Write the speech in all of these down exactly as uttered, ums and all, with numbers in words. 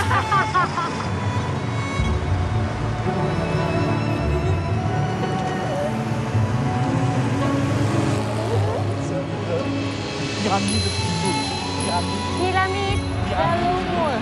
Pyramide. Pyramid. Pyramid.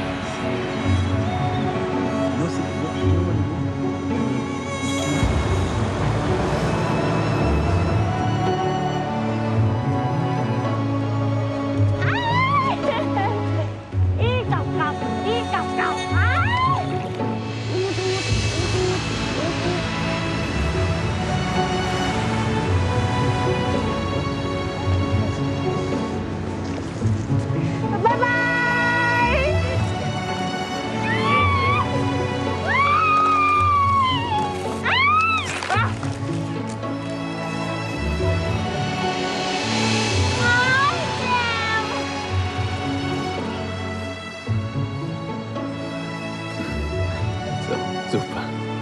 Super.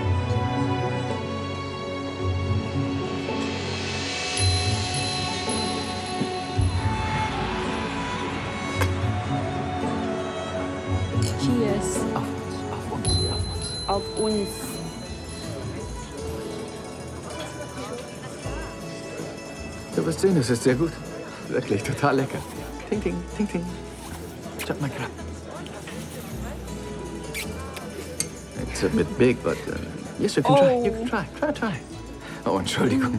Cheers. Auf uns, auf uns, auf uns. Auf uns. Du wirst sehen, es ist sehr gut. Wirklich total lecker. Ting, ting, ting, ting. Schaut mal grad. It's a bit big, but uh, yes, you can oh. try. You can try. Try, try. Oh, Entschuldigung.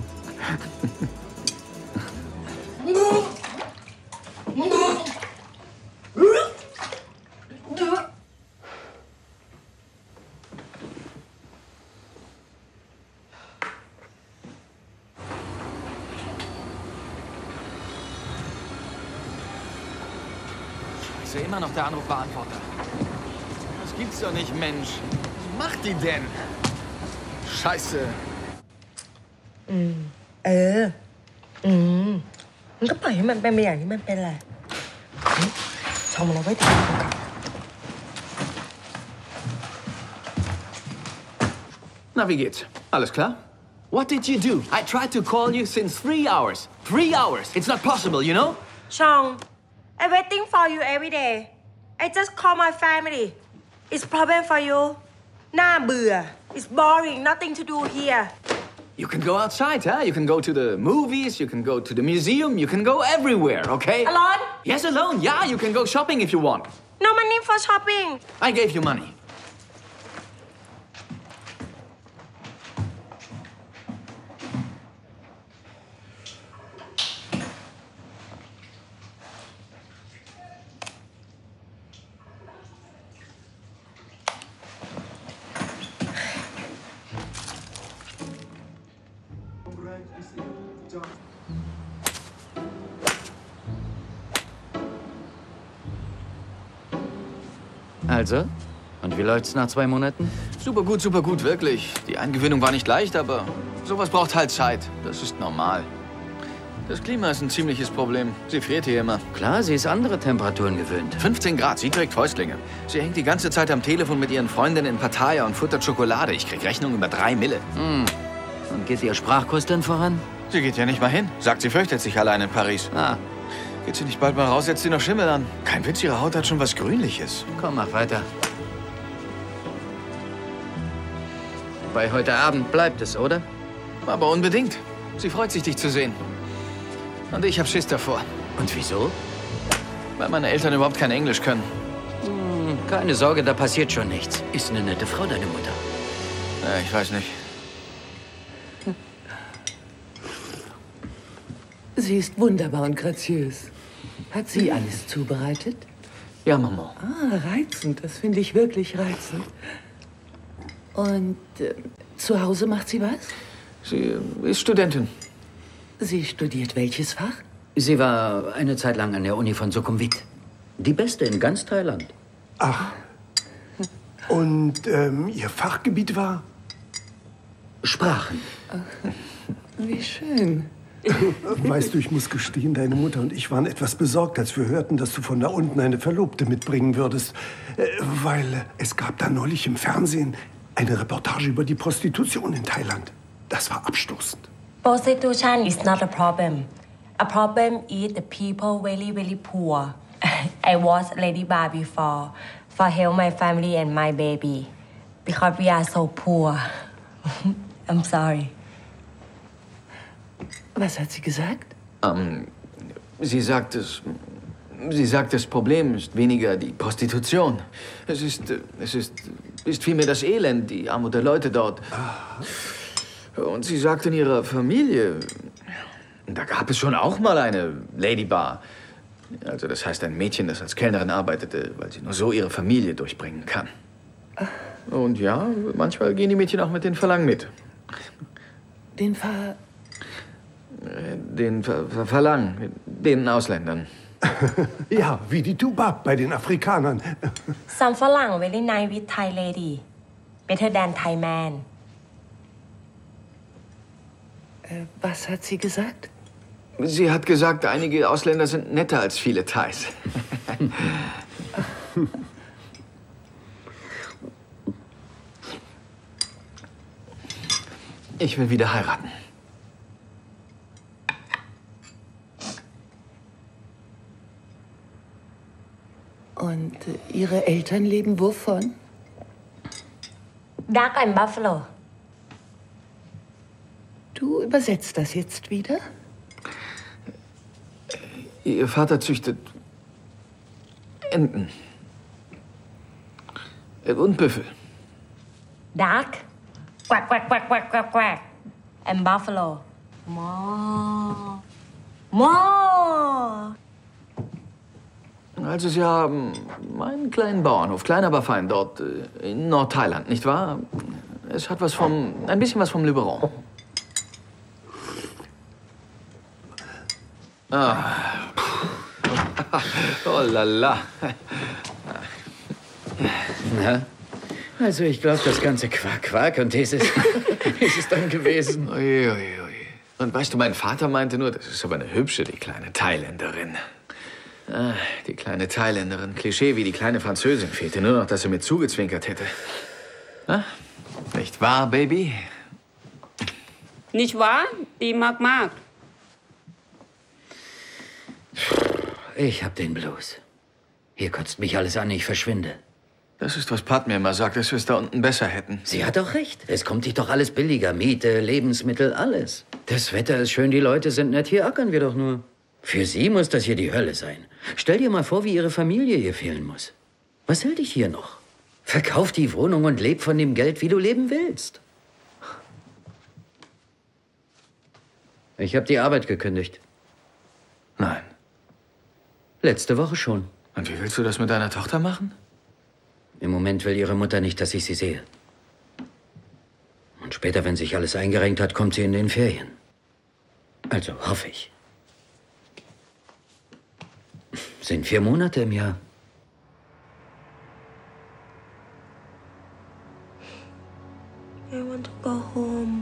Scheiße, immer noch der Anrufbeantworter. Das gibt's doch nicht, Mensch. Was macht die denn? Scheiße. อืมเอออืมมันก็ปล่อยให้มันเป็นไปอย่างที่มันเป็นแหละชมเราไว้ดีกว่า Na, wie geht's? Alles klar? What did you do? I tried to call you since three hours. Three hours. It's not possible, you know? Chong, I'm waiting for you every day. I just call my family. It's problem for you. น่าเบื่อ It's boring. Nothing to do here. You can go outside, huh? You can go to the movies, you can go to the museum, you can go everywhere, okay? Alone? Yes, alone. Yeah, you can go shopping if you want. No money for shopping. I gave you money. Also? Und wie läuft's nach zwei Monaten? Super gut, super gut, wirklich. Die Eingewöhnung war nicht leicht, aber sowas braucht halt Zeit. Das ist normal. Das Klima ist ein ziemliches Problem. Sie friert hier immer. Klar, sie ist andere Temperaturen gewöhnt. fünfzehn Grad, sie trägt Fäustlinge. Sie hängt die ganze Zeit am Telefon mit ihren Freundinnen in Pattaya und futtert Schokolade. Ich krieg Rechnung über drei Mille. Hm. Und geht ihr Sprachkurs denn voran? Sie geht ja nicht mal hin. Sagt, sie fürchtet sich allein in Paris. Ah. Geht sie nicht bald mal raus, setzt sie noch Schimmel an. Kein Witz, ihre Haut hat schon was Grünliches. Komm, mach weiter. Bei heute Abend bleibt es, oder? Aber unbedingt. Sie freut sich, dich zu sehen. Und ich hab Schiss davor. Und wieso? Weil meine Eltern überhaupt kein Englisch können. Hm, keine Sorge, da passiert schon nichts. Ist eine nette Frau, deine Mutter. Ja, ich weiß nicht. Sie ist wunderbar und graziös. Hat sie alles zubereitet? Ja, Mama. Ah, reizend. Das finde ich wirklich reizend. Und äh, zu Hause macht sie was? Sie ist Studentin. Sie studiert welches Fach? Sie war eine Zeit lang an der Uni von Sukhumvit. Die beste in ganz Thailand. Ach. Und ähm, Ihr Fachgebiet war? Sprachen. Ach, wie schön. Weißt du, ich muss gestehen, deine Mutter und ich waren etwas besorgt, als wir hörten, dass du von da unten eine Verlobte mitbringen würdest. Äh, weil es gab da neulich im Fernsehen eine Reportage über die Prostitution in Thailand. Das war abstoßend. Prostitution is not a problem. A problem is the people very, very poor. I was Lady Bar before. for help my family and my baby because we are so poor. I'm sorry. Was hat sie gesagt? Ähm, sie sagt, es, sie sagt, das Problem ist weniger die Prostitution. Es ist, äh, es ist, ist vielmehr das Elend, die Armut der Leute dort. Und sie sagt in ihrer Familie, da gab es schon auch mal eine Ladybar. Also das heißt ein Mädchen, das als Kellnerin arbeitete, weil sie nur so ihre Familie durchbringen kann. Und ja, manchmal gehen die Mädchen auch mit den Verlangen mit. Den Ver... Den Ver Ver Verlangen, den Ausländern. Ja, wie die Tubab bei den Afrikanern. Some ฝรั่ง very nice with Thai lady. Better than Thai man. Äh, was hat sie gesagt? Sie hat gesagt, einige Ausländer sind netter als viele Thais. Ich will wieder heiraten. Und äh, Ihre Eltern leben wovon? Duck and buffalo. Du übersetzt das jetzt wieder? Ihr Vater züchtet Enten. Und Büffel. Duck. Quack, quack, quack, quack, quack, quack. And buffalo. Moo. Moo. Also Sie haben einen kleinen Bauernhof, klein aber fein, dort äh, in Nordthailand, nicht wahr? Es hat was vom, ein bisschen was vom Luberon. Ah. Oh la la. Na? Also ich glaube, das ganze Quark, Quark und dieses ist es dann gewesen. Ui, ui, ui. Und weißt du, mein Vater meinte nur, das ist aber eine hübsche, die kleine Thailänderin. Ah, die kleine Thailänderin. Klischee wie die kleine Französin. Fehlte nur noch, dass er mir zugezwinkert hätte. Ah, nicht wahr, Baby? Nicht wahr? Die mag mag. Ich hab den Blues. Hier kotzt mich alles an, ich verschwinde. Das ist, was Pat mir immer sagt, dass wir es da unten besser hätten. Sie hat doch recht. Es kommt dich doch alles billiger. Miete, Lebensmittel, alles. Das Wetter ist schön, die Leute sind nett. Hier ackern wir doch nur. Für Sie muss das hier die Hölle sein. Stell dir mal vor, wie Ihre Familie hier fehlen muss. Was hält dich hier noch? Verkauf die Wohnung und leb von dem Geld, wie du leben willst. Ich habe die Arbeit gekündigt. Nein. Letzte Woche schon. Und wie willst du das mit deiner Tochter machen? Im Moment will ihre Mutter nicht, dass ich sie sehe. Und später, wenn sich alles eingerenkt hat, kommt sie in den Ferien. Also hoffe ich. Sind vier Monate im Jahr. I want to go home.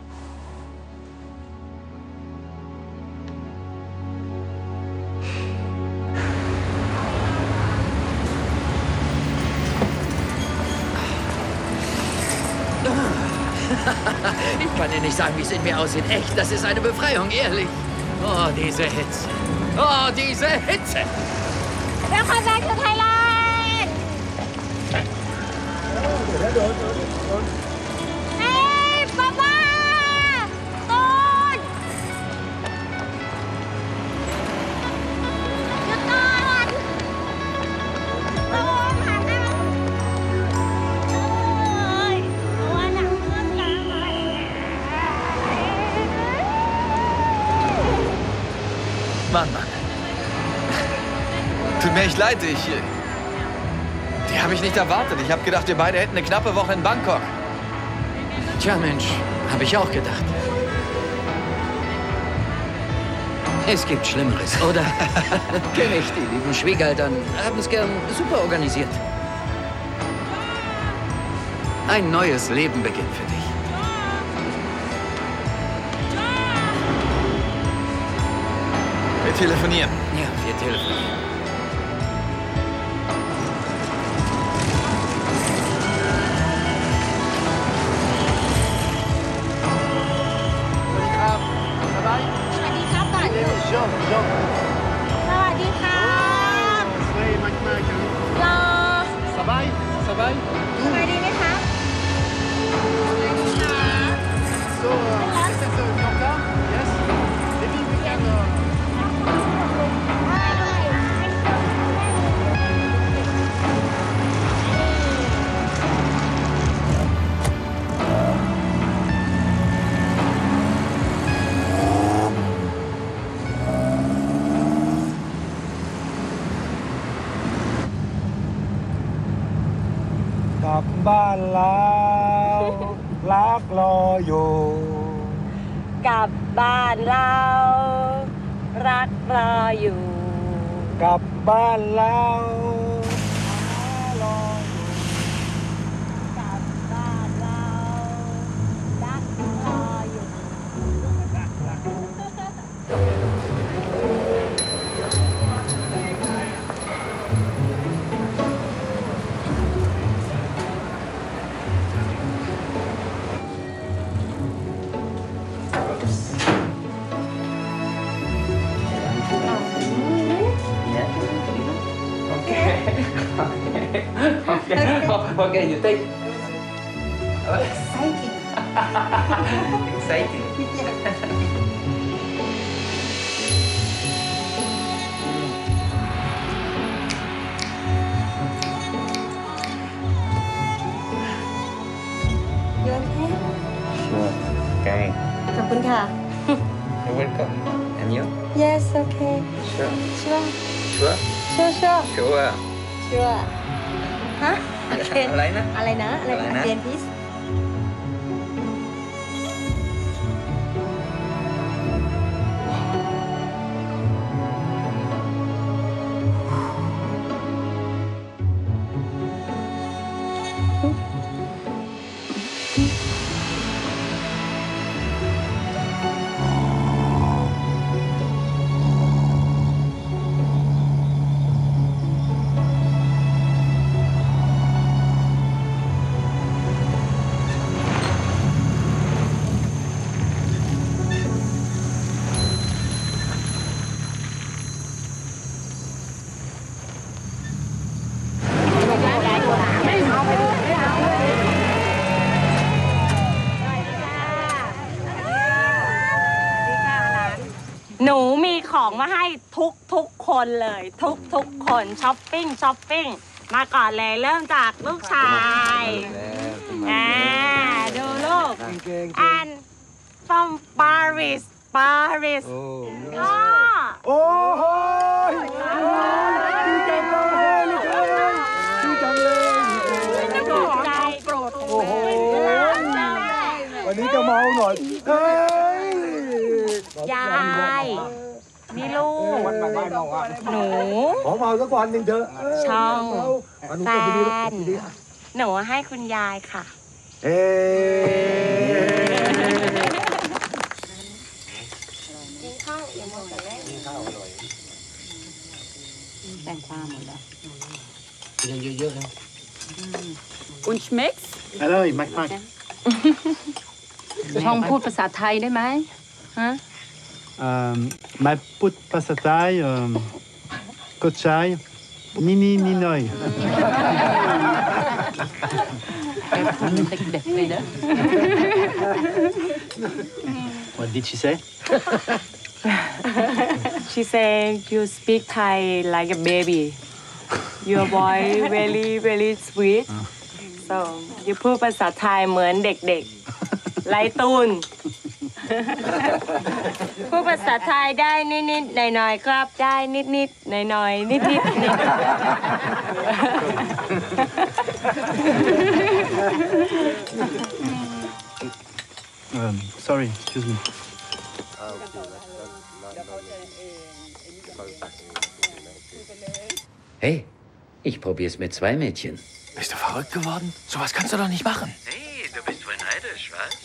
Ich kann dir nicht sagen, wie es in mir aussieht. Echt, das ist eine Befreiung, ehrlich. Oh, diese Hitze. Oh, diese Hitze. Welcome back to Thailand! Hey, Papa! Tôn! หยุดก่อนตูนหันหน้าเอ้ยตัวหนักเกินไป Mann, Mann. Tut mir echt leid, ich... Die habe ich nicht erwartet. Ich habe gedacht, wir beide hätten eine knappe Woche in Bangkok. Tja, Mensch, habe ich auch gedacht. Es gibt Schlimmeres, oder? Kenn ich, die lieben Schwiegereltern haben es gern super organisiert. Ein neues Leben beginnt für dich. Wir telefonieren. Ja, wir telefonieren. dabei? สบายดีไหมครับ So, uh, ist das so noch da? Yes? Baby, we can, uh, กลับบ้านแล้วรักรออยู่กลับบ้านเรารักรออยู่กลับบ้านแล้วรออยู่กลับบ้านเรารักรออยู่ Okay, you take. Exciting. Exciting. You okay? Sure. Okay. ขอบคุณค่ะ You're welcome. And you? Yes okay Sure. sure Sure. sure sure Sure. sure ฮะ again อะไรนะอะไรนะอะไรอะไรนะนะ again pleaseหนูมีของมาให้ทุกทุกคนเลย ทุกทุกคนช้อปปิ้งช้อปปิ้งมาก่อนเลยเริ่มจากลูกชายอ่าดูลูก and from Paris Paris พ่อโอ้โหดีจังเลยลูกเอ้ยดีจังเลยถูกใจโปรดโอ้โหวันนี้จะเมาหน่อยเฮ้ยยายนี่ลูกหนูขอเมาสักวันหนึ่งเถอะช่องเอาหนูแฟก็ไปดูนหนูให้คุณยายค่ะเอ๊แต่งความหมดแล้วยังเยอะๆนะ Und schmeckt's? อร่อยมากช่องพูดภาษาไทยได้ไหมฮะๆมาพูดภาษาไทยก็ใช่นิดนิดหน่อยแกพูดเหมือนเด็กๆเลยนะ What did she say? She said you speak Thai like a baby your voice very very sweet so you พูดภาษาไทยเหมือนเด็กๆไลตูน พูดภาษาไทยได้นิดๆหน่อยๆครับได้นิดๆหน่อยๆนิดๆนิด Um, sorry, excuse me. Hey, ich probier's mit zwei Mädchen. Bist du verrückt geworden? Sowas kannst du doch nicht machen. Hey, du bist wohl neidisch, was?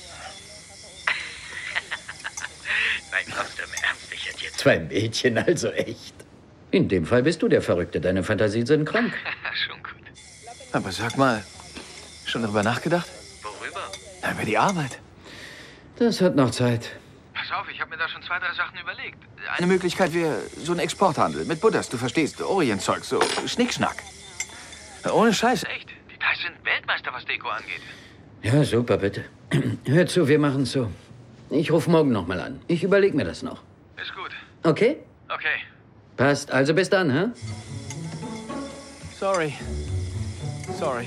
Nein, kommst du im Ernst? Ich hätte jetzt zwei Mädchen, also echt. In dem Fall bist du der Verrückte. Deine Fantasien sind krank. Schon gut. Aber sag mal, schon darüber nachgedacht? Worüber? Na, über die Arbeit. Das hat noch Zeit. Pass auf, ich habe mir da schon zwei, drei Sachen überlegt. Eine Möglichkeit wäre so ein Exporthandel mit Buddhas, du verstehst, Orientzeug, so Schnickschnack. Ohne Scheiß, echt. Die Thais sind Weltmeister, was Deko angeht. Ja, super, bitte. Hör zu, wir machen's so. Ich rufe morgen noch mal an. Ich überlege mir das noch. Ist gut. Okay? Okay. Passt. Also bis dann, hä? Sorry. Sorry.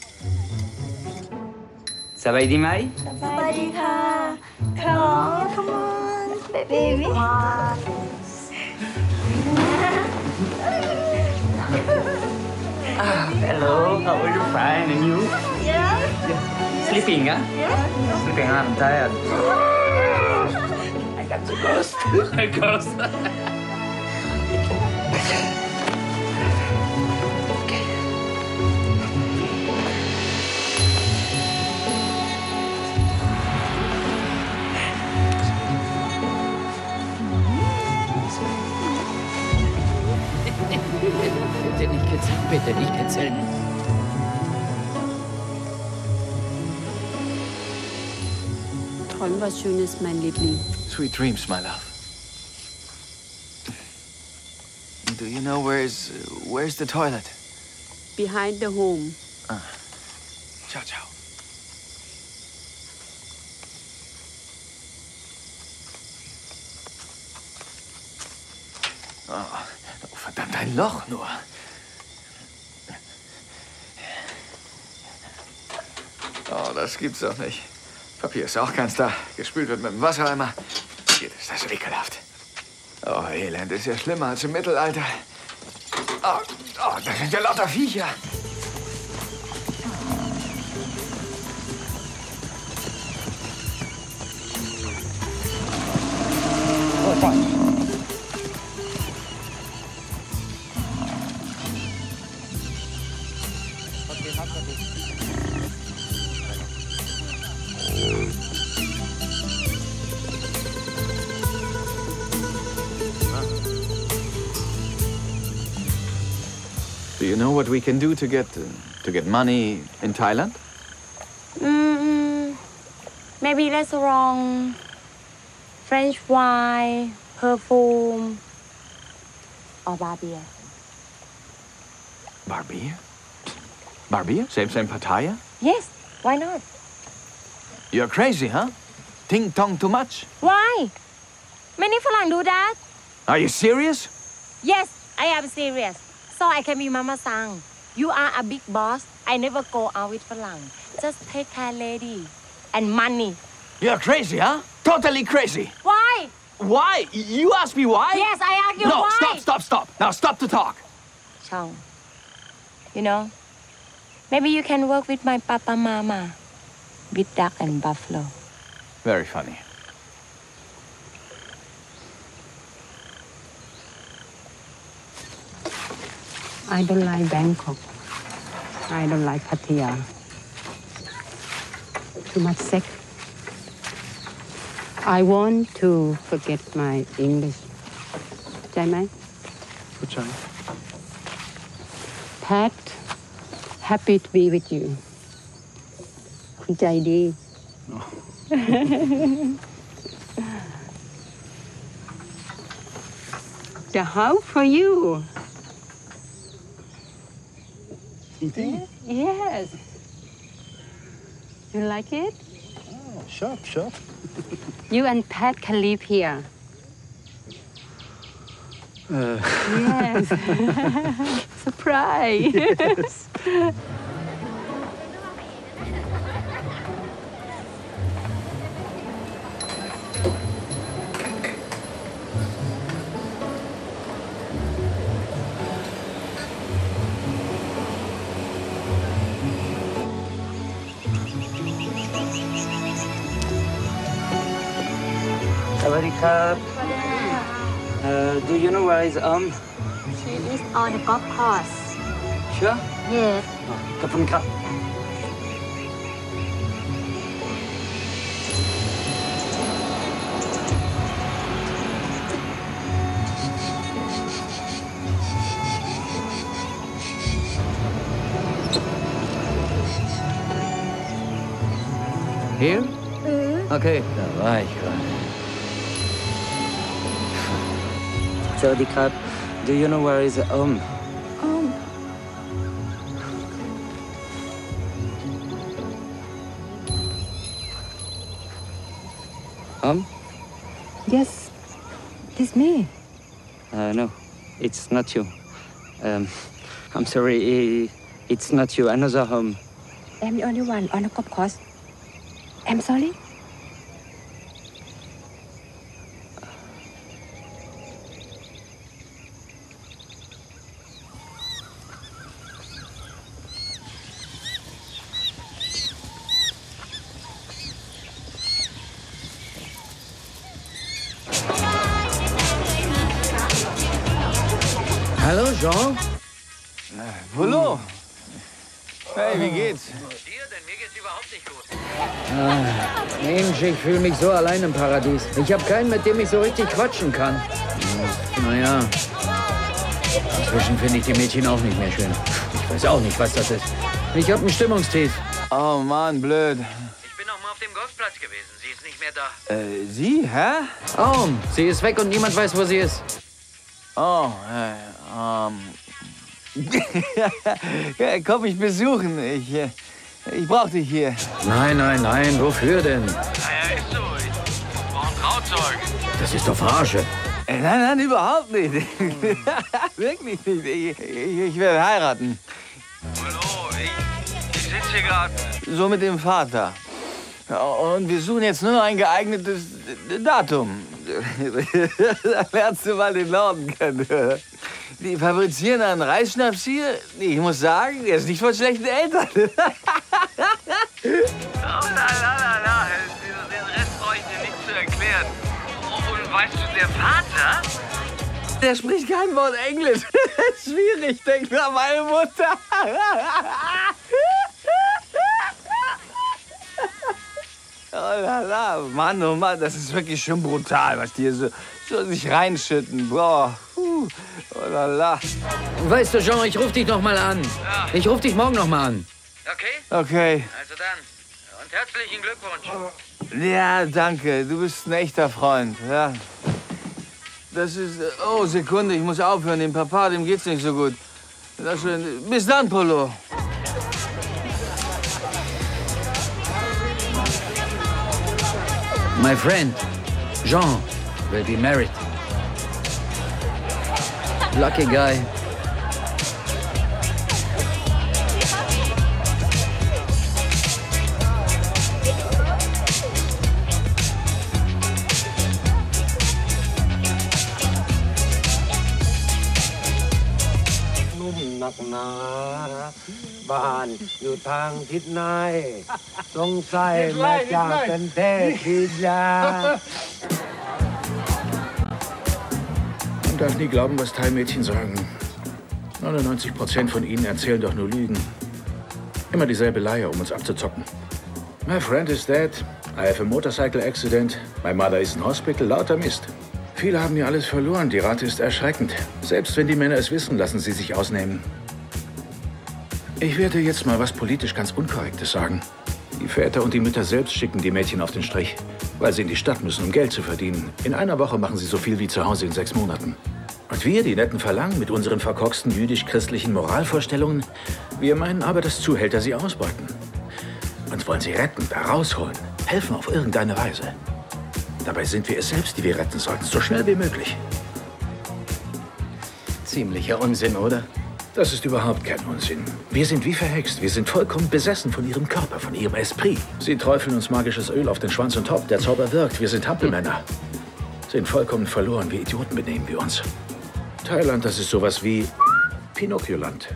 สบายดีไหมสวัสดีค่ะ Come on Come on baby Hello how are you fine and you Yeah sleeping ah Yeah sleeping I'm tired I got the ghost the ghost Bitte nicht kitzeln, bitte nicht kitzeln. Träum was Schönes, mein Liebling. Sweet dreams, my love. Do you know where's where's the toilet? Behind the home. Ah. Ciao, ciao. Oh, verdammt, ein Loch nur. Oh, das gibt's doch nicht. Papier ist auch ganz da. Gespült wird mit dem Wassereimer. Hier ist das ekelhaft. Oh, Elend ist ja schlimmer als im Mittelalter. Oh, oh, das sind ja lauter Viecher. Oh, Gott. Do you know what we can do to get uh, to get money in Thailand? Mm, maybe restaurant, French wine, perfume, or bar beer. Bar beer? Bar beer? Same, same Pattaya? Yes, why not? You're crazy, huh? Ting tong too much? Why? Many ฝรั่ง do that. Are you serious? Yes, I am serious. So I can be Mama Sang. You are a big boss. I never go out with ฝรั่ง Just take care lady and money. You're crazy, huh? Totally crazy. Why? Why? You asked me why? Yes, I ask you no, why. No, stop, stop, stop. Now stop to talk. Chong, you know, maybe you can work with my papa mama with duck and buffalo. Very funny. I don't like Bangkok. I don't like Pattaya. Too much sex. I want to forget my English. เข้าใจไหมเข้าใจ Pat, happy to be with you. คุณใจดี The house for you. Indeed. Yes. You like it? Oh, sharp, sharp. You and Pat can live here. Uh. Yes. Surprise. Yes. Uh, do you know where is um? She is on the golf course. Sure? Yes. ขอบคุณครับ Here? Okay, da war ich gerade. สวัสดีครับ Do you know where is um? Um. Um? Yes, it is me. Uh, no, it's not you. Um, I'm sorry, it's not you. Another home. I'm the only one on the golf course. I'm sorry. Hallo, Jean? Polo. Hey, wie geht's? Dir, denn mir geht's überhaupt nicht gut. Ah, Mensch, ich fühle mich so allein im Paradies. Ich habe keinen, mit dem ich so richtig quatschen kann. Naja, inzwischen finde ich die Mädchen auch nicht mehr schön. Ich weiß auch nicht, was das ist. Ich habe ein Stimmungstief. Oh Mann, blöd. Ich bin noch mal auf dem Golfplatz gewesen. Sie ist nicht mehr da. Äh, Sie, hä? Oh, sie ist weg und niemand weiß, wo sie ist. Oh, äh, ähm... ja, komm mich besuchen. Ich, äh, ich brauch dich hier. Nein, nein, nein, wofür denn? Naja, ist so. Ich brauche einen Trauzeugen. Das ist doch Verarsche. Äh, nein, nein, überhaupt nicht. Wirklich nicht. Ich, ich, ich werde heiraten. Hallo, ich, ich sitze hier gerade. So mit dem Vater. Und wir suchen jetzt nur noch ein geeignetes Datum. Da lernst du mal den Norden kennen. Die fabrizieren einen Reisschnaps hier. Ich muss sagen, der ist nicht von schlechten Eltern. Oh, la, la, la, la. Den Rest brauche ich dir nicht zu erklären. Und weißt du, der Vater? Der spricht kein Wort Englisch. Schwierig, denkt nur an meine Mutter. Oh la la, Mann, oh Mann, das ist wirklich schon brutal, was die hier so, so sich reinschütten. Boah, puh, oh la la. Weißt du, Jean, ich ruf dich noch mal an. Ja. Ich ruf dich morgen noch mal an. Okay? Okay. Also dann. Und herzlichen Glückwunsch. Ja, danke, du bist ein echter Freund, ja. Das ist, oh, Sekunde, ich muss aufhören, dem Papa, dem geht's nicht so gut. Das ist schön. Bis dann, Polo. My friend, Jean, will be married. Lucky guy. Man darf nie glauben, was Thai-Mädchen sagen. neunundneunzig Prozent von ihnen erzählen doch nur Lügen. Immer dieselbe Leier, um uns abzuzocken. My friend is dead. I have a motorcycle accident. My mother is in hospital. Lauter Mist. Viele haben hier alles verloren. Die Rate ist erschreckend. Selbst wenn die Männer es wissen, lassen sie sich ausnehmen. Ich werde jetzt mal was politisch ganz Unkorrektes sagen. Die Väter und die Mütter selbst schicken die Mädchen auf den Strich, weil sie in die Stadt müssen, um Geld zu verdienen. In einer Woche machen sie so viel wie zu Hause in sechs Monaten. Und wir, die Netten, verlangen mit unseren verkorksten jüdisch-christlichen Moralvorstellungen, wir meinen aber, dass Zuhälter sie ausbeuten. Uns wollen sie retten, da rausholen, helfen auf irgendeine Weise. Dabei sind wir es selbst, die wir retten sollten, so schnell wie möglich. Ziemlicher Unsinn, oder? Das ist überhaupt kein Unsinn. Wir sind wie verhext. Wir sind vollkommen besessen von ihrem Körper, von ihrem Esprit. Sie träufeln uns magisches Öl auf den Schwanz und hopp, der Zauber wirkt. Wir sind Hampelmänner. Sind vollkommen verloren. Wie Idioten benehmen wir uns. Thailand, das ist sowas wie Pinocchio-Land.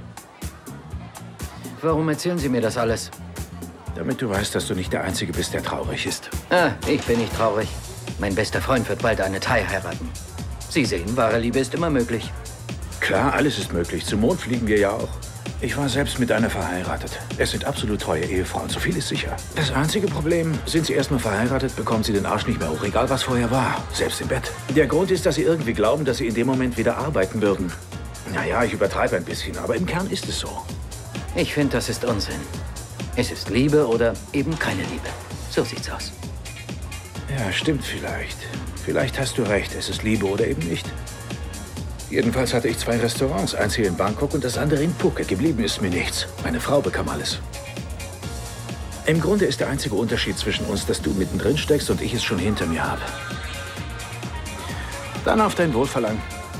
Warum erzählen Sie mir das alles? Damit du weißt, dass du nicht der Einzige bist, der traurig ist. Ah, ich bin nicht traurig. Mein bester Freund wird bald eine Thai heiraten. Sie sehen, wahre Liebe ist immer möglich. Klar, alles ist möglich. Zum Mond fliegen wir ja auch. Ich war selbst mit einer verheiratet. Es sind absolut treue Ehefrauen, so viel ist sicher. Das einzige Problem, sind sie erstmal verheiratet, bekommen sie den Arsch nicht mehr hoch, egal was vorher war, selbst im Bett. Der Grund ist, dass sie irgendwie glauben, dass sie in dem Moment wieder arbeiten würden. Naja, ich übertreibe ein bisschen, aber im Kern ist es so. Ich finde, das ist Unsinn. Es ist Liebe oder eben keine Liebe. So sieht's aus. Ja, stimmt vielleicht. Vielleicht hast du recht, es ist Liebe oder eben nicht. Jedenfalls hatte ich zwei Restaurants, eins hier in Bangkok und das andere in Phuket. Geblieben ist mir nichts. Meine Frau bekam alles. Im Grunde ist der einzige Unterschied zwischen uns, dass du mittendrin steckst und ich es schon hinter mir habe. Dann auf dein Wohlverlangen.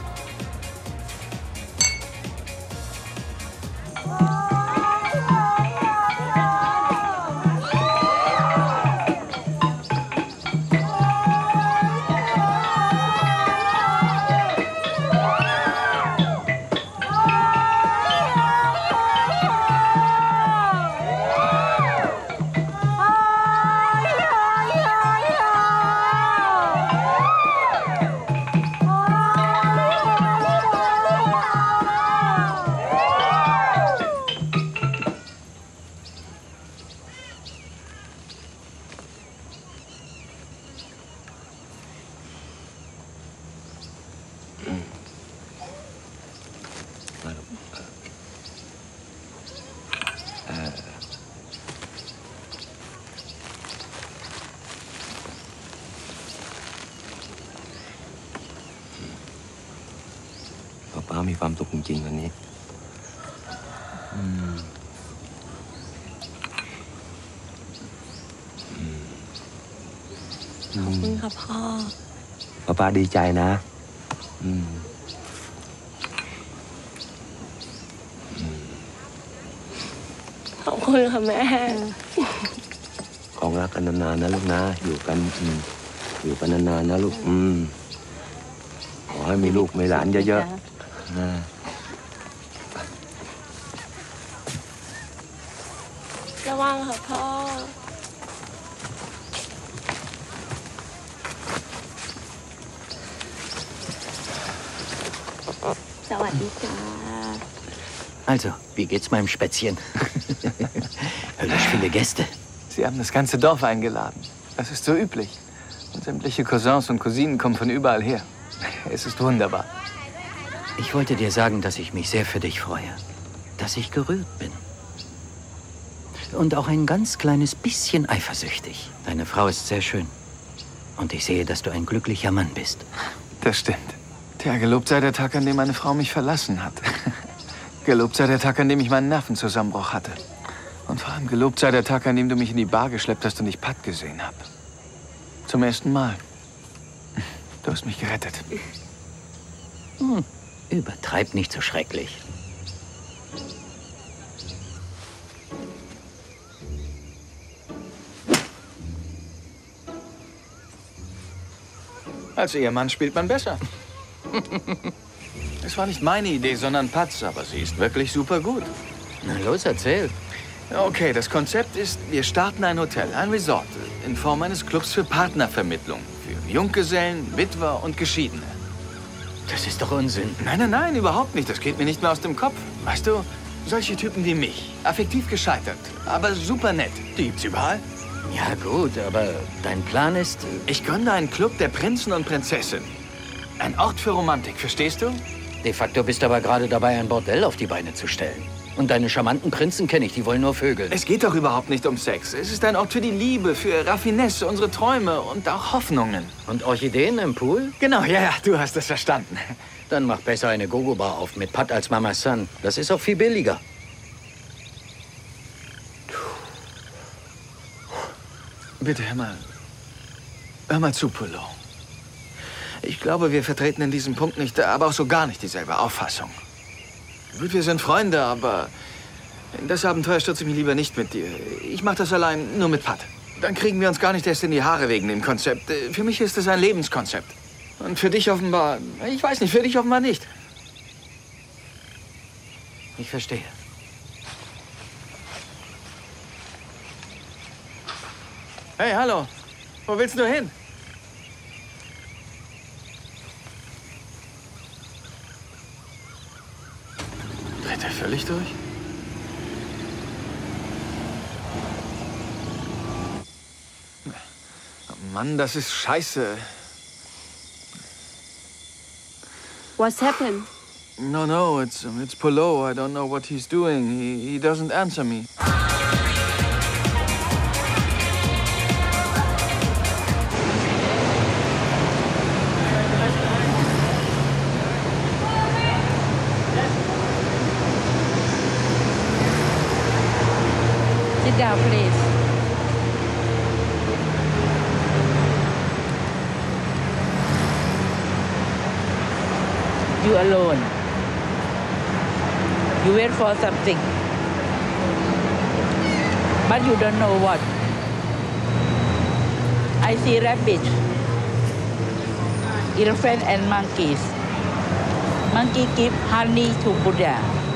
ป้ามีความสุขจริงๆวันนี้ขอบคุณค่ะพ่อป้าป้าดีใจนะอืมขอบคุณค่ะแม่ของรักกันนานๆนะลูกนะอยู่กันอืมอยู่กันนานๆนะลูกอืมขอให้มีลูกมีหลานเยอะๆนะระวังค่ะพ่อ สวัสดีจ้า Also, wie geht's meinem Spätzchen? Höllisch viele Gäste. Sie haben das ganze Dorf eingeladen. Das ist so üblich. Und sämtliche Cousins und Cousinen kommen von überall her. Es ist wunderbar. Ich wollte dir sagen, dass ich mich sehr für dich freue. Dass ich gerührt bin. Und auch ein ganz kleines bisschen eifersüchtig. Deine Frau ist sehr schön. Und ich sehe, dass du ein glücklicher Mann bist. Das stimmt. Tja, gelobt sei der Tag, an dem meine Frau mich verlassen hat. Gelobt sei der Tag, an dem ich meinen Nervenzusammenbruch hatte. Und vor allem gelobt sei der Tag, an dem du mich in die Bar geschleppt hast und ich Pat gesehen habe. Zum ersten Mal. Du hast mich gerettet. Hm, übertreib nicht so schrecklich. Als Ehemann spielt man besser. Es war nicht meine Idee, sondern Pats, aber sie ist wirklich super gut. Na los, erzähl. Okay, das Konzept ist, wir starten ein Hotel, ein Resort, in Form eines Clubs für Partnervermittlung. Für Junggesellen, Witwer und Geschiedene. Das ist doch Unsinn. Nein, nein, nein, überhaupt nicht. Das geht mir nicht mehr aus dem Kopf. Weißt du, solche Typen wie mich, affektiv gescheitert, aber super nett, die gibt's überall. Ja gut, aber dein Plan ist... Ich gründe einen Club der Prinzen und Prinzessinnen. Ein Ort für Romantik, verstehst du? De facto bist du aber gerade dabei, ein Bordell auf die Beine zu stellen. Und deine charmanten Prinzen kenne ich, die wollen nur Vögel. Es geht doch überhaupt nicht um Sex. Es ist ein Ort für die Liebe, für Raffinesse, unsere Träume und auch Hoffnungen. Und Orchideen im Pool? Genau, ja, ja, du hast es verstanden. Dann mach besser eine Gogo-Bar auf mit Pat als Mamas Son. Das ist auch viel billiger. Bitte, hör mal. Hör mal zu, Pullo. Ich glaube, wir vertreten in diesem Punkt nicht, aber auch so gar nicht dieselbe Auffassung. Gut, wir sind Freunde, aber in das Abenteuer stürze ich mich lieber nicht mit dir. Ich mache das allein nur mit Pat. Dann kriegen wir uns gar nicht erst in die Haare wegen dem Konzept. Für mich ist es ein Lebenskonzept. Und für dich offenbar, ich weiß nicht, für dich offenbar nicht. Ich verstehe. Hey, hallo. Wo willst du hin? Dreht er völlig durch? Oh Mann, das ist scheiße. What's happened? No, no, it's, um, it's Polo. I don't know what he's doing. He, he doesn't answer me. Sit down, please. You alone. You wait for something. But you don't know what. I see rabbits, elephant and monkeys. Monkey give honey to Buddha.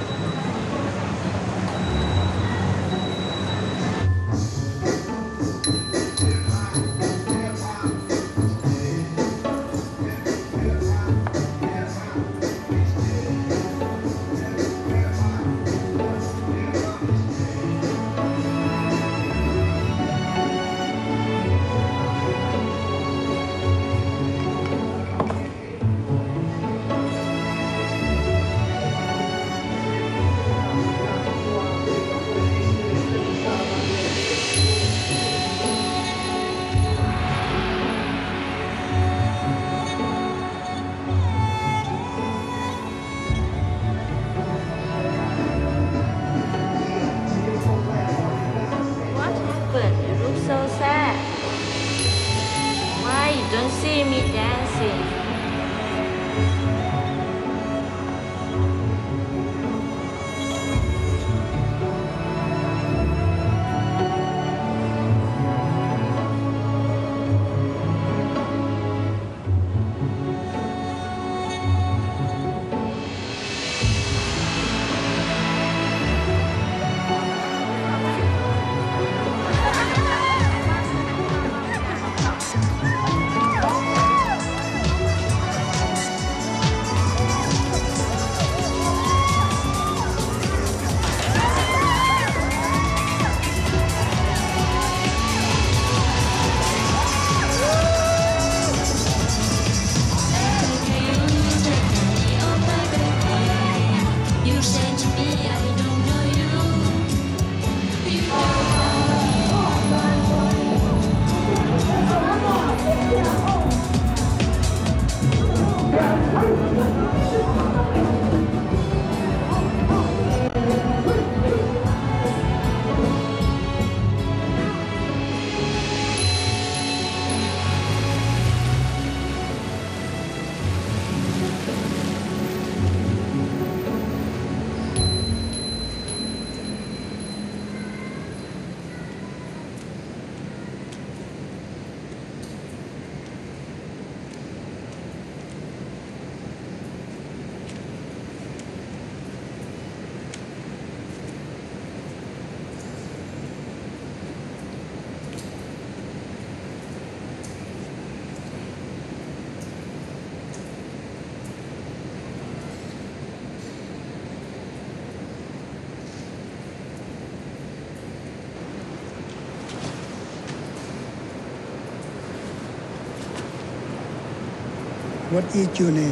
What is your name?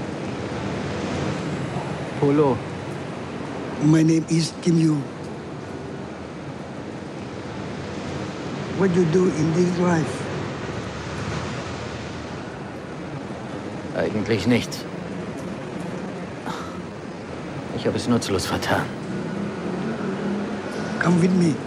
Polo. My name is Kim Yu. What you do in this life? Eigentlich nichts. Ich habe es nutzlos vertan. Come with me.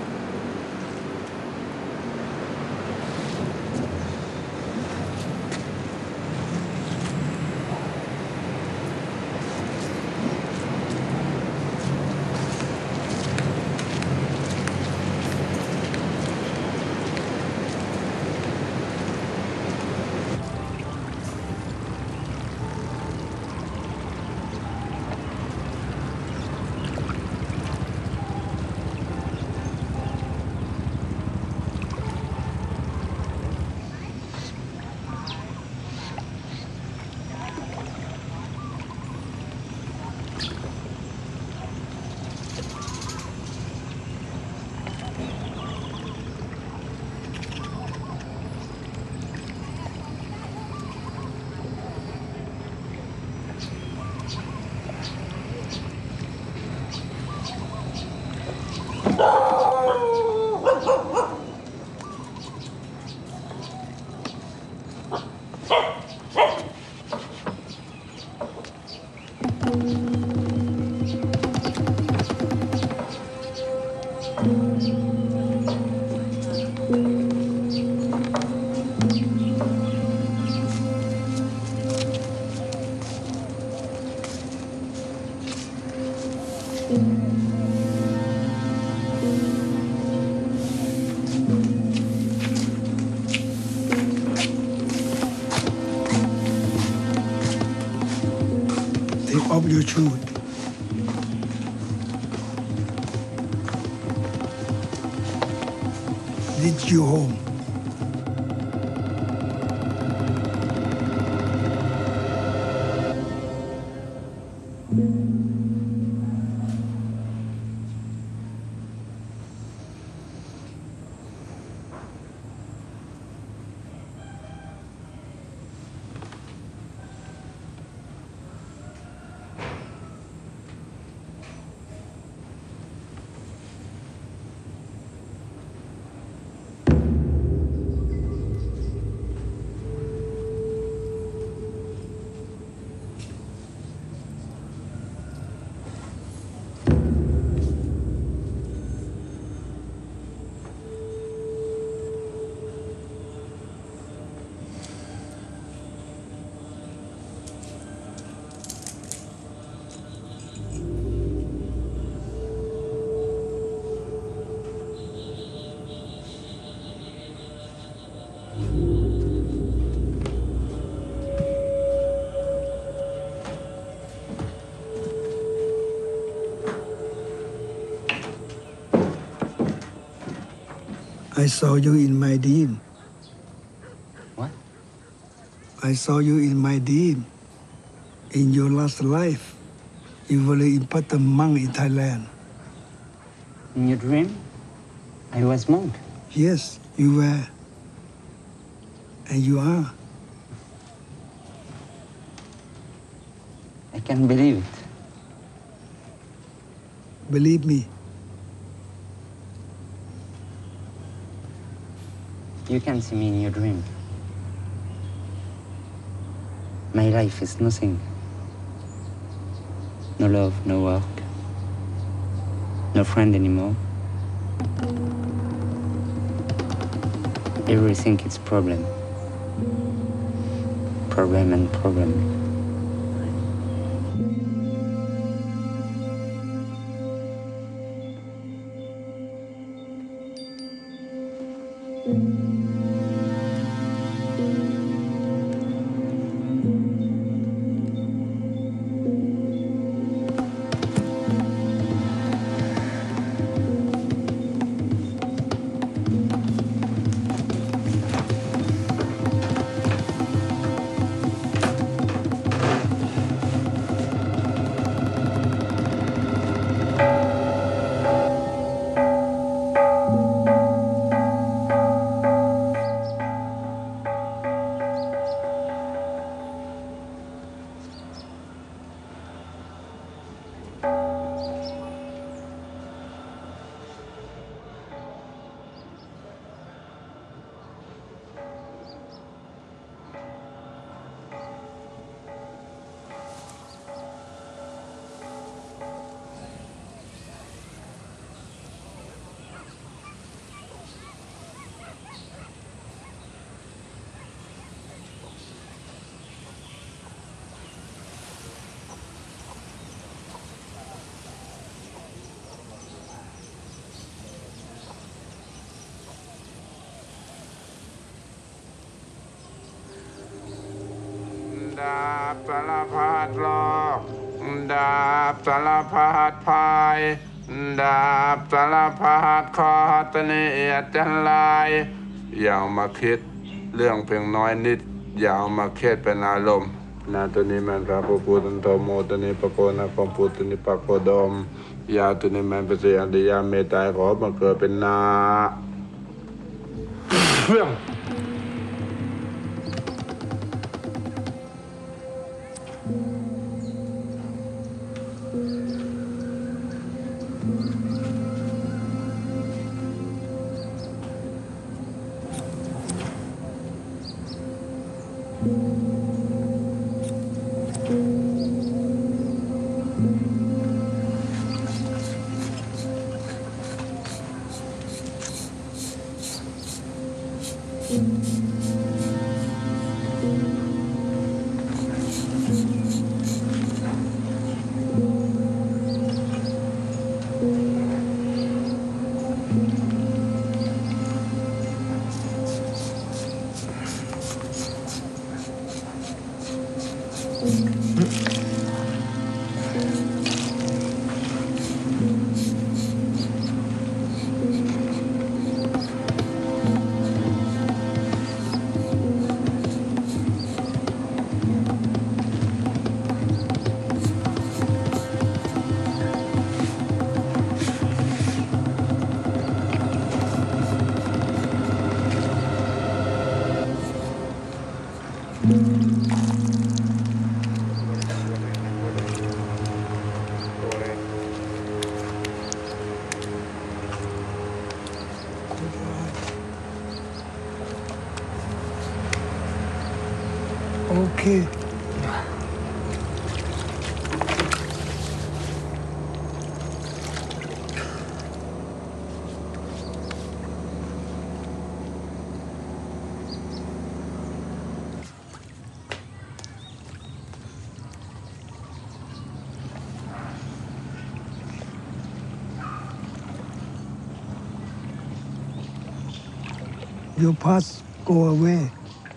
of your truth. Lead you home. I saw you in my dream. What? I saw you in my dream. In your last life, you were an important monk in Thailand. In your dream, I was monk. Yes, you were. And you are. I can't believe it. Believe me. You can see me in your dream. My life is nothing. No love, no work. No friend anymore. Everything is problem. Problem and problem. ดาบสารพัดโลกดาบสารพัดพายดาบสารพัดคอตะเนียดจันลายอย่ามาคิดเรื่องเพียงน้อยนิดอย่ามาเครียดเป็นอารมณ์นาตัวนี้มันพระพุทธโธโมตัวนี้ปะโกนาคมพุทธนี้ปะโกดมยาตัวนี้มันเป็นเสียงดิยาเมตตาขอมาเกิดเป็นนาเรื่อง Okay. Your past go away.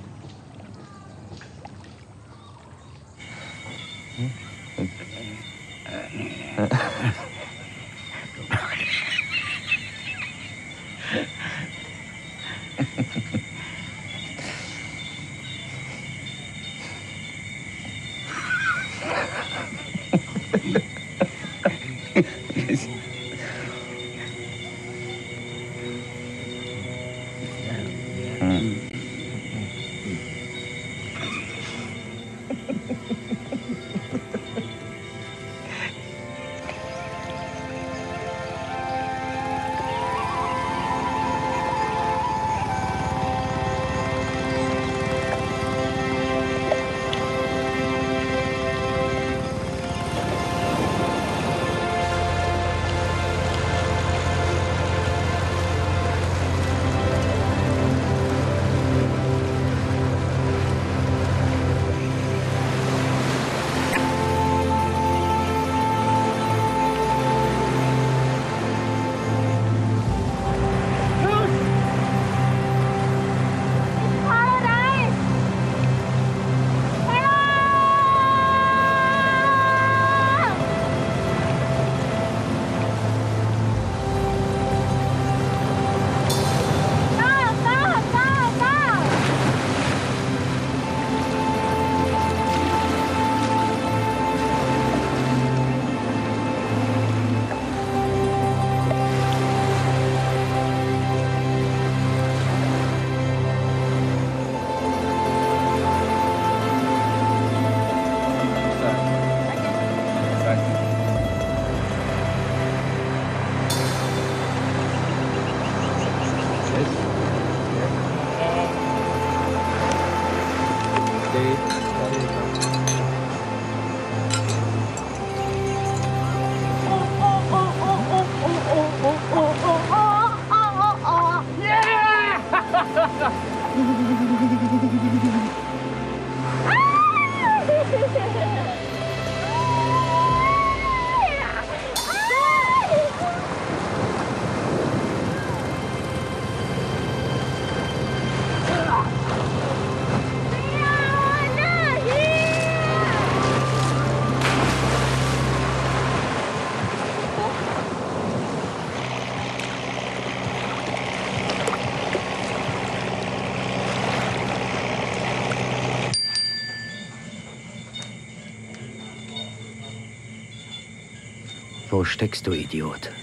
Wo steckst du, Idiot?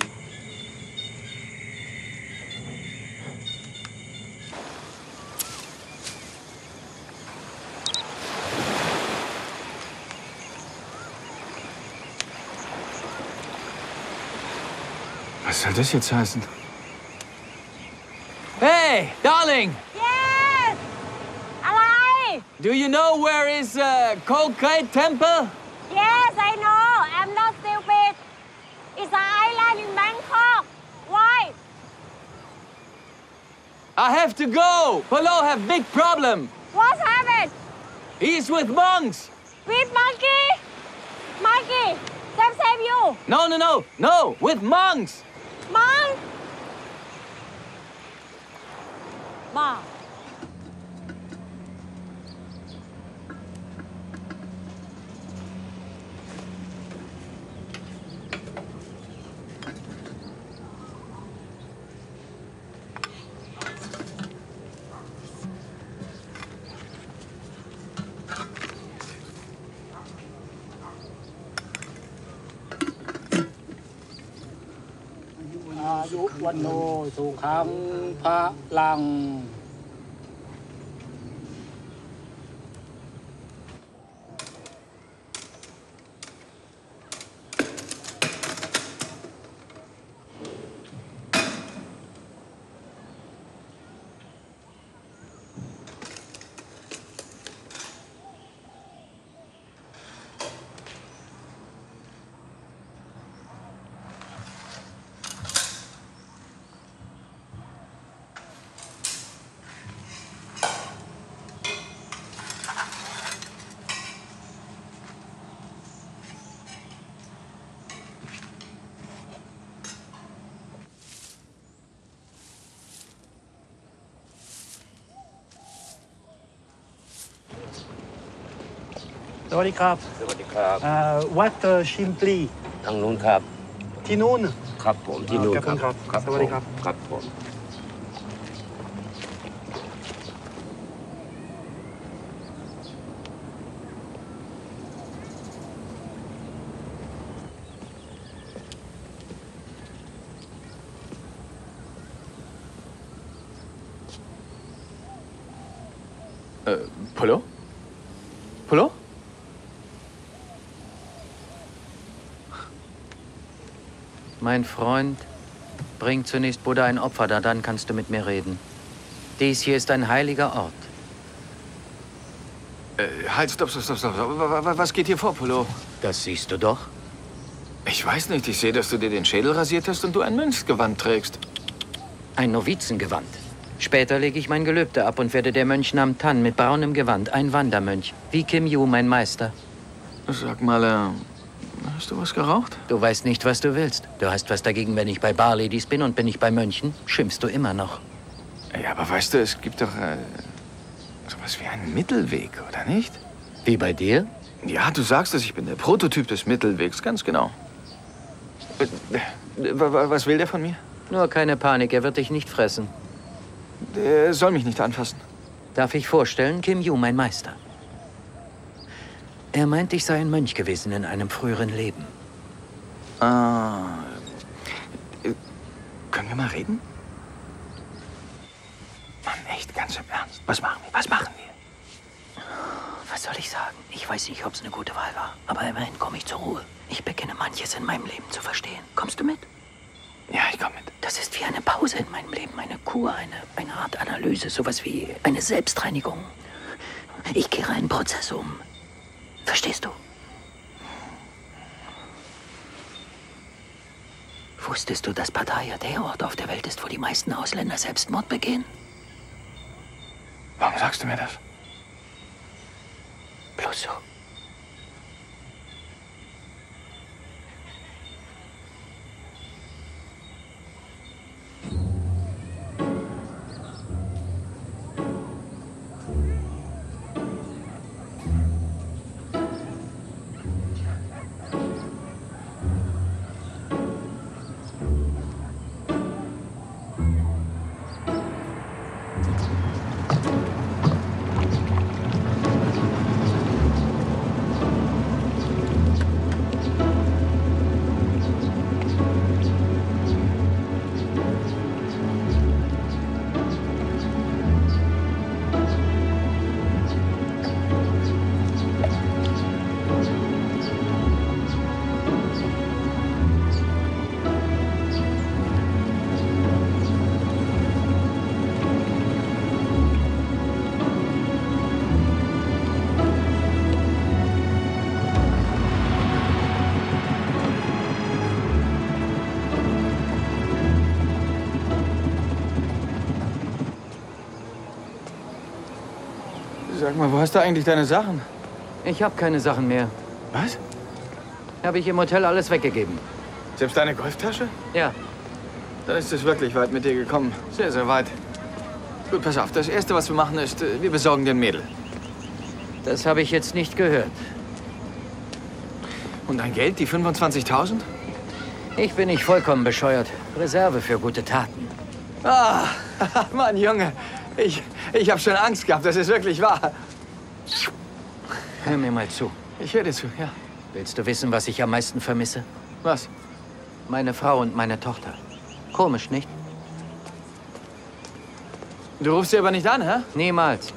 Was soll das jetzt heißen? Hey, darling! Yes! Alai! Do you know where is uh, Kolkai Temple? Yes, I know. I'm not stupid. It's an island in Bangkok. Why? I have to go. Polo have big problem. What happened? He's with monks. With monkey? Monkey, save save you. No, no, no, no, with monks. Monk? Monk. ยุวันโนสุขังพระลังสวัสดีครับสวัสดีครับ Uh, what uh, simply ทางนู้นครับที่นู่นครับผมที่นู้นขอบคุณครับครับสวัสดีครับผมครับผม Äh, Polo? Polo? Mein Freund, bring zunächst Buddha ein Opfer, da dann kannst du mit mir reden. Dies hier ist ein heiliger Ort. Äh, halt, stopp, stopp, stopp, stopp. Was geht hier vor, Polo? Das siehst du doch. Ich weiß nicht. Ich sehe, dass du dir den Schädel rasiert hast und du ein Mönchsgewand trägst. Ein Novizengewand. Später lege ich mein Gelübde ab und werde der Mönch Nam Tan mit braunem Gewand, ein Wandermönch, wie Kim Yu, mein Meister. Sag mal, äh, hast du was geraucht? Du weißt nicht, was du willst. Du hast was dagegen, wenn ich bei Barladies bin und bin ich bei Mönchen, schimpfst du immer noch. Ja, aber weißt du, es gibt doch äh, sowas wie einen Mittelweg, oder nicht? Wie bei dir? Ja, du sagst es, ich bin der Prototyp des Mittelwegs, ganz genau. Äh, Was will der von mir? Nur keine Panik, er wird dich nicht fressen. Der soll mich nicht anfassen. Darf ich vorstellen, Kim Yu, mein Meister. Er meint, ich sei ein Mönch gewesen in einem früheren Leben. Ah. Äh, Können wir mal reden? Mann, echt, ganz im Ernst. Was machen wir? Was machen wir? Was soll ich sagen? Ich weiß nicht, ob es eine gute Wahl war. Aber immerhin komme ich zur Ruhe. Ich beginne manches in meinem Leben zu verstehen. Kommst du mit? Ja, ich komme mit. Das ist wie eine Pause in meinem Leben, eine Kur, eine, eine Art Analyse, sowas wie eine Selbstreinigung. Ich kehre einen Prozess um. Verstehst du? Wusstest du, dass Pattaya der Ort auf der Welt ist, wo die meisten Ausländer Selbstmord begehen? Warum sagst du mir das? Bloß so. Sag mal, wo hast du eigentlich deine Sachen? Ich habe keine Sachen mehr. Was? Habe ich im Hotel alles weggegeben. Selbst deine Golftasche? Ja. Dann ist es wirklich weit mit dir gekommen. Sehr, sehr weit. Gut, pass auf. Das Erste, was wir machen, ist, äh, wir besorgen dir ein Mädel. Das habe ich jetzt nicht gehört. Und dein Geld, die fünfundzwanzigtausend? Ich bin nicht vollkommen bescheuert. Reserve für gute Taten. Ah, Mann, Junge. Ich, ich habe schon Angst gehabt. Das ist wirklich wahr. Hör mir mal zu. Ich höre dir zu, ja. Willst du wissen, was ich am meisten vermisse? Was? Meine Frau und meine Tochter. Komisch, nicht? Du rufst sie aber nicht an, hä? Niemals.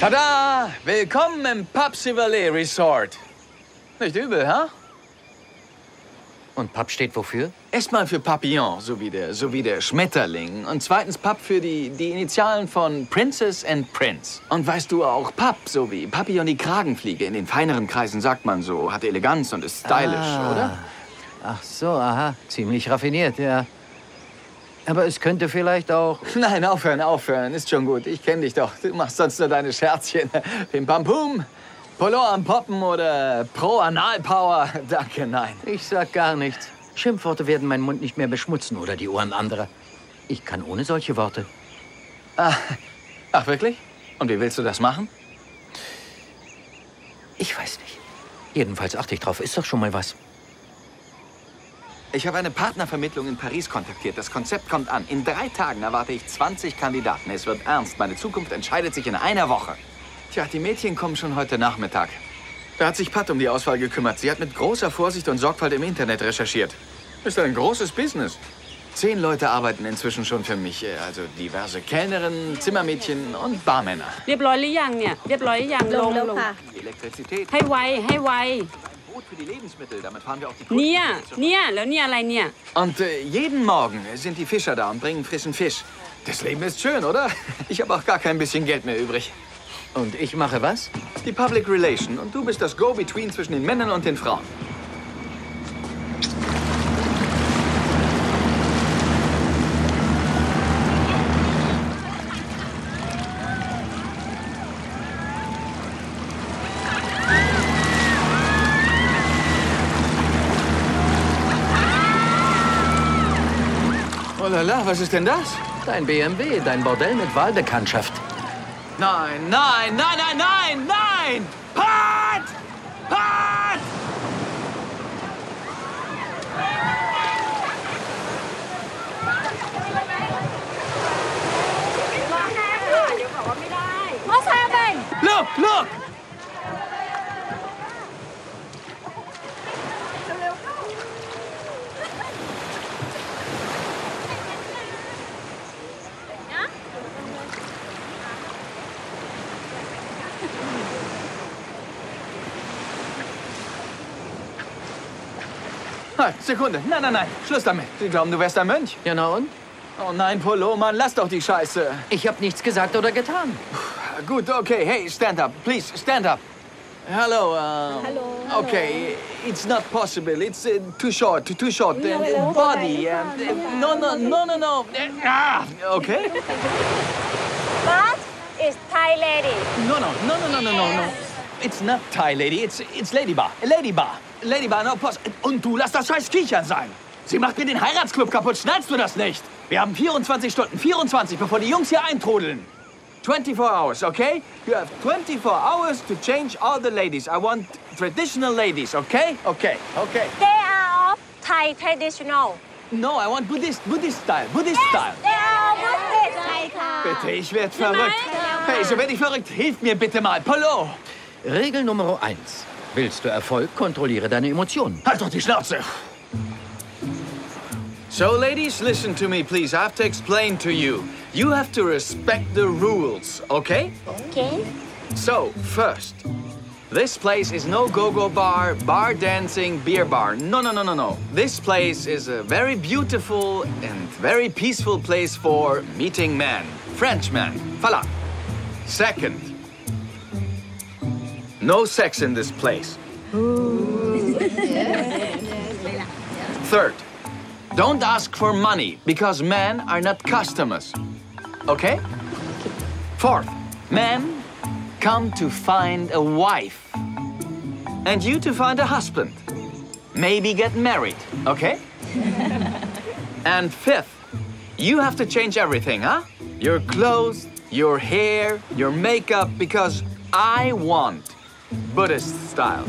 Tada! Willkommen im Pape Chevalier Resort. Nicht übel, ha? Und Pape steht wofür? Erstmal für Papillon, so wie der, so wie der Schmetterling. Und zweitens Pape für die, die Initialen von Princess and Prince. Und weißt du auch, Pape, so wie Papillon die Kragenfliege. In den feineren Kreisen sagt man so, hat Eleganz und ist stylisch, Ah. oder? Ach so, aha. Ziemlich raffiniert, ja. Aber es könnte vielleicht auch... Nein, aufhören, aufhören. Ist schon gut. Ich kenne dich doch. Du machst sonst nur deine Scherzchen. Pim Pam Pum, Polo am Poppen oder Pro Anal Power. Danke, nein. Ich sag gar nichts. Schimpfworte werden meinen Mund nicht mehr beschmutzen oder die Ohren anderer. Ich kann ohne solche Worte. Ah, ach, wirklich? Und wie willst du das machen? Ich weiß nicht. Jedenfalls achte ich drauf. Ist doch schon mal was. Ich habe eine Partnervermittlung in Paris kontaktiert. Das Konzept kommt an. In drei Tagen erwarte ich zwanzig Kandidaten. Es wird ernst. Meine Zukunft entscheidet sich in einer Woche. Tja, die Mädchen kommen schon heute Nachmittag. Da hat sich Pat um die Auswahl gekümmert. Sie hat mit großer Vorsicht und Sorgfalt im Internet recherchiert. Ist ein großes Business. Zehn Leute arbeiten inzwischen schon für mich. Also diverse Kellnerinnen, Zimmermädchen und Barmänner. เรียบร้อยหรือยังเนี่ย เรียบร้อยหรือยังลงลง Die Elektrizität. ให้ไวให้ไว Boot für die Lebensmittel. Damit fahren wir auch die เนี่ยเนี่ยแล้วเนี่ยอะไรเนี่ย Und äh, jeden Morgen sind die Fischer da und bringen frischen Fisch. Das Leben ist schön, oder? Ich habe auch gar kein bisschen Geld mehr übrig. Und ich mache was? Die Public Relation. Und du bist das Go-Between zwischen den Männern und den Frauen. Oh la la, was ist denn das? Dein B M W, dein Bordell mit Wahlbekanntschaft. Nein, nein, nein, nein, nein, nein! Pat! Pat! What's happening? Look, look! Halt, Sekunde. Nein, nein, nein. Schluss damit. Sie glauben, du wärst ein Mönch? Ja, na und? Oh nein, Polo, Mann, lass doch die Scheiße. Ich habe nichts gesagt oder getan. Gut, okay. Hey, stand up. Please, stand up. Hello. Uh, Hello. Okay, it's not possible. It's uh, too short, too, too short. Uh, body. Uh, no, no, no, no, no. Ah, okay. But it's Thai lady. No, no, no, no, no, no, no, no. It's not Thai lady. It's it's Lady Bar. Lady Bar. Lady Bar, no poss. Und du lass das scheiß Kichern sein. Sie macht mir den Heiratsclub kaputt. Schnallst du das nicht? Wir haben vierundzwanzig Stunden. vierundzwanzig, bevor die Jungs hier eintrudeln. twenty-four hours, okay? You have twenty-four hours to change all the ladies. I want traditional ladies, okay? Okay, okay. They are of Thai traditional. No, I want Buddhist, Buddhist style, Buddhist style. They are Buddhist. Bitte, ich werd verrückt. Hey, so werd ich verrückt. Hilf mir bitte mal, Polo. Regel Nummer eins. Willst du Erfolg, kontrolliere deine Emotionen. Halt doch die Schnauze. So, ladies, listen to me, please. I have to explain to you. You have to respect the rules, okay? Okay. So, first, this place is no go-go bar, bar dancing, beer bar. No, no, no, no, no. This place is a very beautiful and very peaceful place for meeting men. Frenchmen. Voilà. Second, no sex in this place. Third, don't ask for money because men are not customers. Okay? Fourth, men come to find a wife. And you to find a husband. Maybe get married, okay? And fifth, you have to change everything, huh? Your clothes, your hair, your makeup, because I want Buddhist style.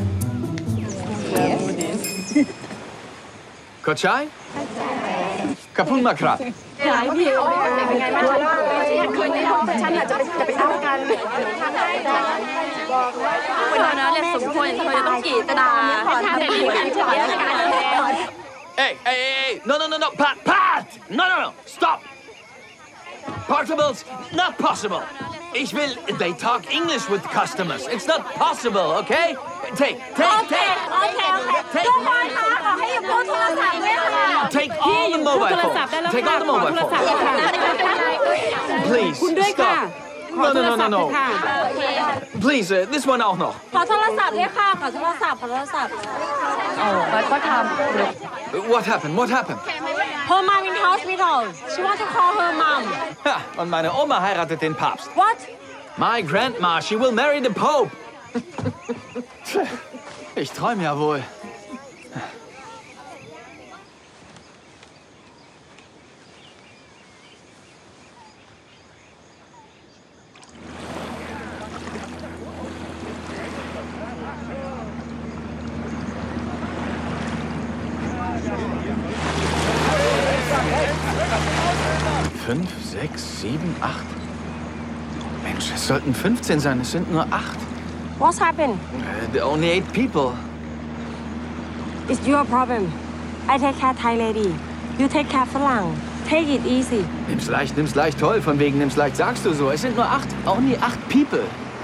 Kochai? Kapun Makrat. หลายวิวเป็นไงบ้างคืนนี้ฉันอาจจะไปจะไปเอากันทำได้จ้ะบอกว่าเวลานั้นแหละสมควรเธอจะต้องกรีดกระดาษทำแต่ดีกันเฉยๆกัน Hey, hey, hey, hey, no, no, no, no, Pat, Pat! No, no, no, stop! Portables, not possible. Ich will, they talk English with customers. It's not possible, okay? Take, take, โอเค take. โอเค โอเค ทุกคนคะขอให้หยิบพูดโทรศัพท์ด้วยค่ะ Take all the mobile phones. Take all the mobile phones. Please, คุณด้วยค่ะ stop. No, no, no, no, no. Please, uh, this one auch noch. ขอโทรศัพท์ด้วยค่ะ ขอโทรศัพท์ ขอโทรศัพท์ก็ท What happened? What happened? Her mom in hospital. She want to call her mom. Ha, und meine Oma heiratet den Papst. What? My grandma, she will marry the Pope. Ich träume ja wohl. Fünf, sechs, sieben, acht. Mensch, es sollten fünfzehn sein, es sind nur acht. What's happened? Uh, only eight people. It's your problem. I take care Thai lady. You take care Falang. Take it easy. Nimm's leicht, nimm's leicht, toll. Von wegen nimm's leicht, sagst du so. Es sind nur acht, only acht people.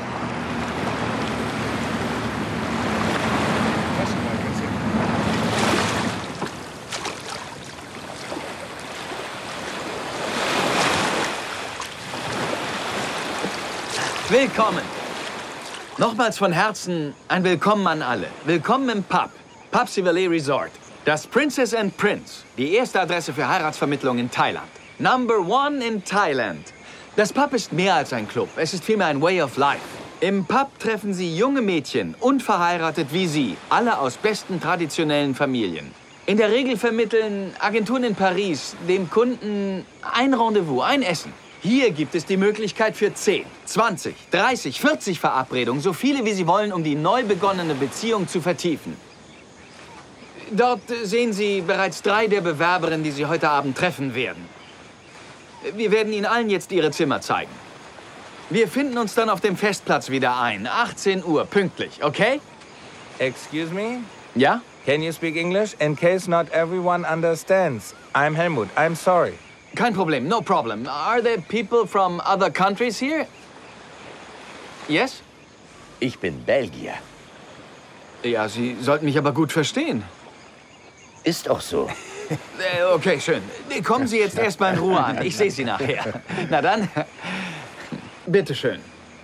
Willkommen. Nochmals von Herzen ein Willkommen an alle. Willkommen im Pub. Pub Sivale Resort. Das Princess and Prince. Die erste Adresse für Heiratsvermittlung in Thailand. Number one in Thailand. Das Pub ist mehr als ein Club. Es ist vielmehr ein Way of Life. Im Pub treffen Sie junge Mädchen, unverheiratet wie Sie. Alle aus besten traditionellen Familien. In der Regel vermitteln Agenturen in Paris dem Kunden ein Rendezvous, ein Essen. Hier gibt es die Möglichkeit für zehn, zwanzig, dreißig, vierzig Verabredungen, so viele wie Sie wollen, um die neu begonnene Beziehung zu vertiefen. Dort sehen Sie bereits drei der Bewerberinnen, die Sie heute Abend treffen werden. Wir werden Ihnen allen jetzt Ihre Zimmer zeigen. Wir finden uns dann auf dem Festplatz wieder ein, achtzehn Uhr, pünktlich, okay? Excuse me? Ja? Can you speak English? In case not everyone understands. I'm Helmut. I'm sorry. Kein Problem, no problem. Are there people from other countries here? Yes? Ich bin Belgier. Ja, Sie sollten mich aber gut verstehen. Ist auch so. Äh, Okay, schön. Kommen Sie jetzt erstmal in Ruhe an. Ich sehe Sie nachher. Na dann, bitteschön.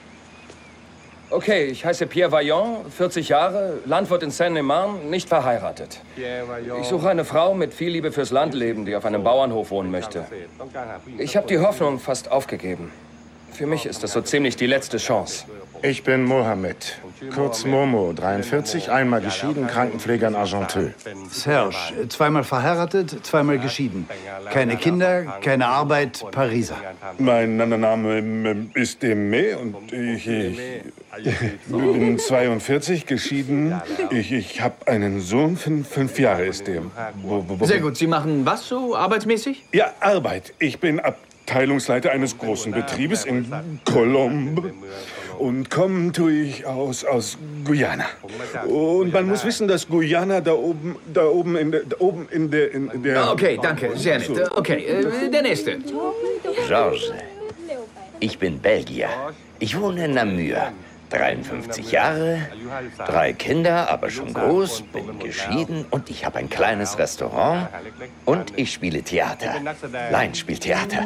Okay, ich heiße Pierre Vaillant, vierzig Jahre, Landwirt in Seine-et-Marne, nicht verheiratet. Ich suche eine Frau mit viel Liebe fürs Landleben, die auf einem Bauernhof wohnen möchte. Ich habe die Hoffnung fast aufgegeben. Für mich ist das so ziemlich die letzte Chance. Ich bin Mohammed, kurz Momo, dreiundvierzig, einmal geschieden, Krankenpfleger in Argenteuil. Serge, zweimal verheiratet, zweimal geschieden. Keine Kinder, keine Arbeit, Pariser. Mein Name ist Aimé und ich, ich bin zweiundvierzig, geschieden. Ich, ich habe einen Sohn, fünf, fünf Jahre ist dem. Wo, wo, wo, Sehr gut. Sie machen was so arbeitsmäßig? Ja, Arbeit. Ich bin Abteilungsleiter eines großen Betriebes in Colombe. Und kommen tue ich aus, aus Guyana. Und man muss wissen, dass Guyana da oben, da oben in der, da oben in der, in der... Okay, danke, sehr nett. Okay, äh, der Nächste. Georges. Ich bin Belgier. Ich wohne in Namur. dreiundfünfzig Jahre, drei Kinder, aber schon groß, bin geschieden und ich habe ein kleines Restaurant und ich spiele Theater. Nein, spielt Theater.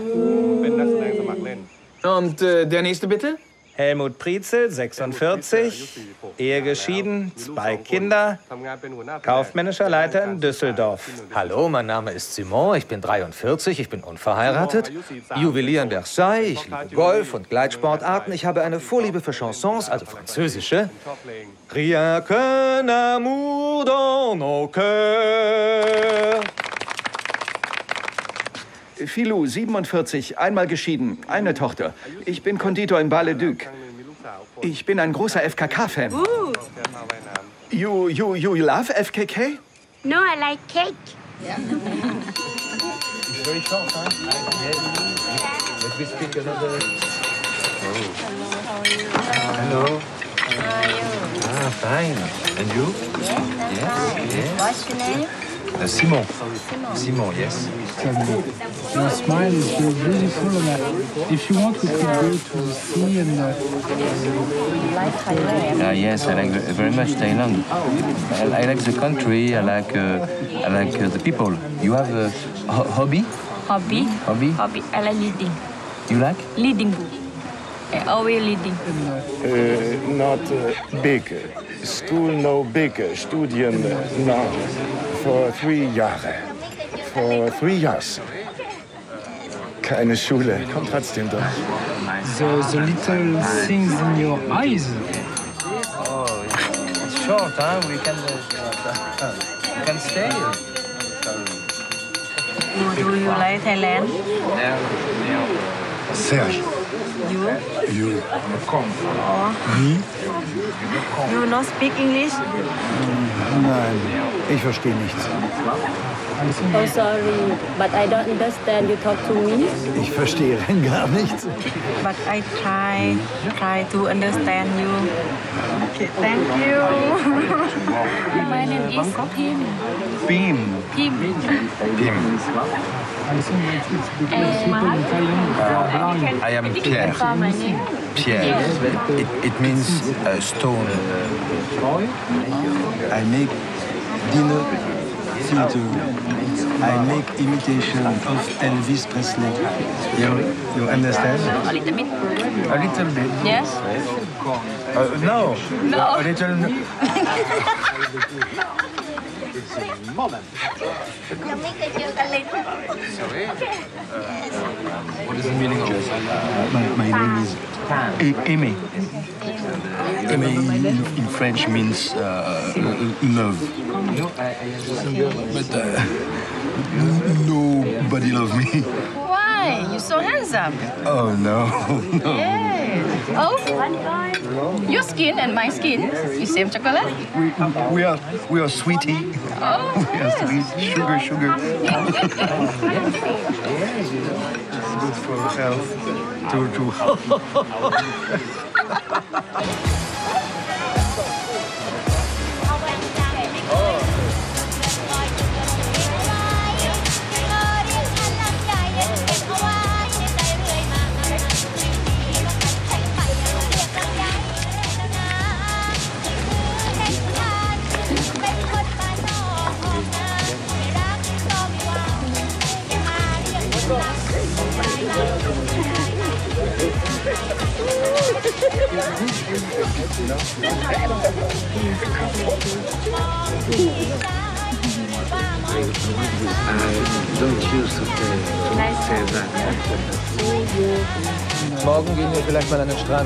Und äh, der Nächste bitte? Helmut Prietzel, sechsundvierzig, Ehe geschieden, zwei Kinder, kaufmännischer Leiter in Düsseldorf. Hallo, mein Name ist Simon, ich bin dreiundvierzig, ich bin unverheiratet, Juwelier in Versailles, ich liebe Golf und Gleitsportarten, ich habe eine Vorliebe für Chansons, also französische. Rien qu'un amour dans nos cœurs. Filou, siebenundvierzig, einmal geschieden, eine Tochter. Ich bin Konditor in Bar-le-Duc. Ich bin ein großer F K K-Fan. Ooh. You, you, you love F K K? No, I like cake. Very short, huh? Let me speak another... Hello. How are you? Ah, fine. And you? Yes, I'm Yes, fine. yes. What's your name? Uh, Simon. Simon, yes. Your smile is so beautiful. And if you want, we could go to the sea and. Uh, Uh, yes, I like ve- very much Thailand. I, I like the country. I like uh, I like uh, the people. You have a ho- hobby? Hobby? Hobby? Hobby. I like leading. You like? Leading. I always leading. Uh, not uh, big. School no big. Studien no. For three Jahre. For three years. Keine Schule. Kommt trotzdem durch. the, the little things in your eyes. Oh, it's short, huh? We can uh, we can stay. Do you like Thailand? Serge. You? You. Oh. Me? You not speak English? Nein, ich verstehe nichts. Oh, sorry, but I don't understand. You talk to me. Ich verstehe rein gar nichts. But I try, try to understand you. Okay, thank you. My name is Pim. Pim. Pim. Pim. And I am Pierre. my name. Pierre. It, it means uh, stone. I make dinner theater. I make imitation of Elvis Presley. You, you understand? A little bit. A little bit. Yes. Uh, no. No. A little. Sorry. What is the meaning of this? My, my name is A- Aimé. Aimé in, in French means uh, love. But uh, nobody loves me. Why? You're so handsome. Oh no, no. Yes. Oh, your skin and my skin is same chocolate. We, we are we are sweetie. Oh, We are sweet. Sugar, sugar. It's good for health. To to. Morgen gehen wir vielleicht mal an den Strand.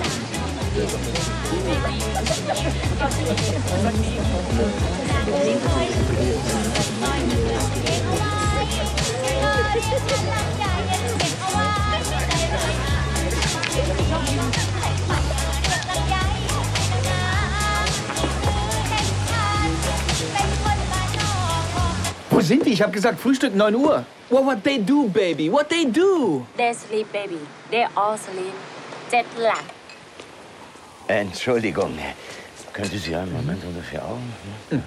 Wo sind die? Ich habe gesagt, Frühstück neun Uhr. Well, what they do, baby? What they do? They sleep, baby. They all sleep. Jet lag. Entschuldigung, könnte Sie einen Moment unter vier Augen? Hm?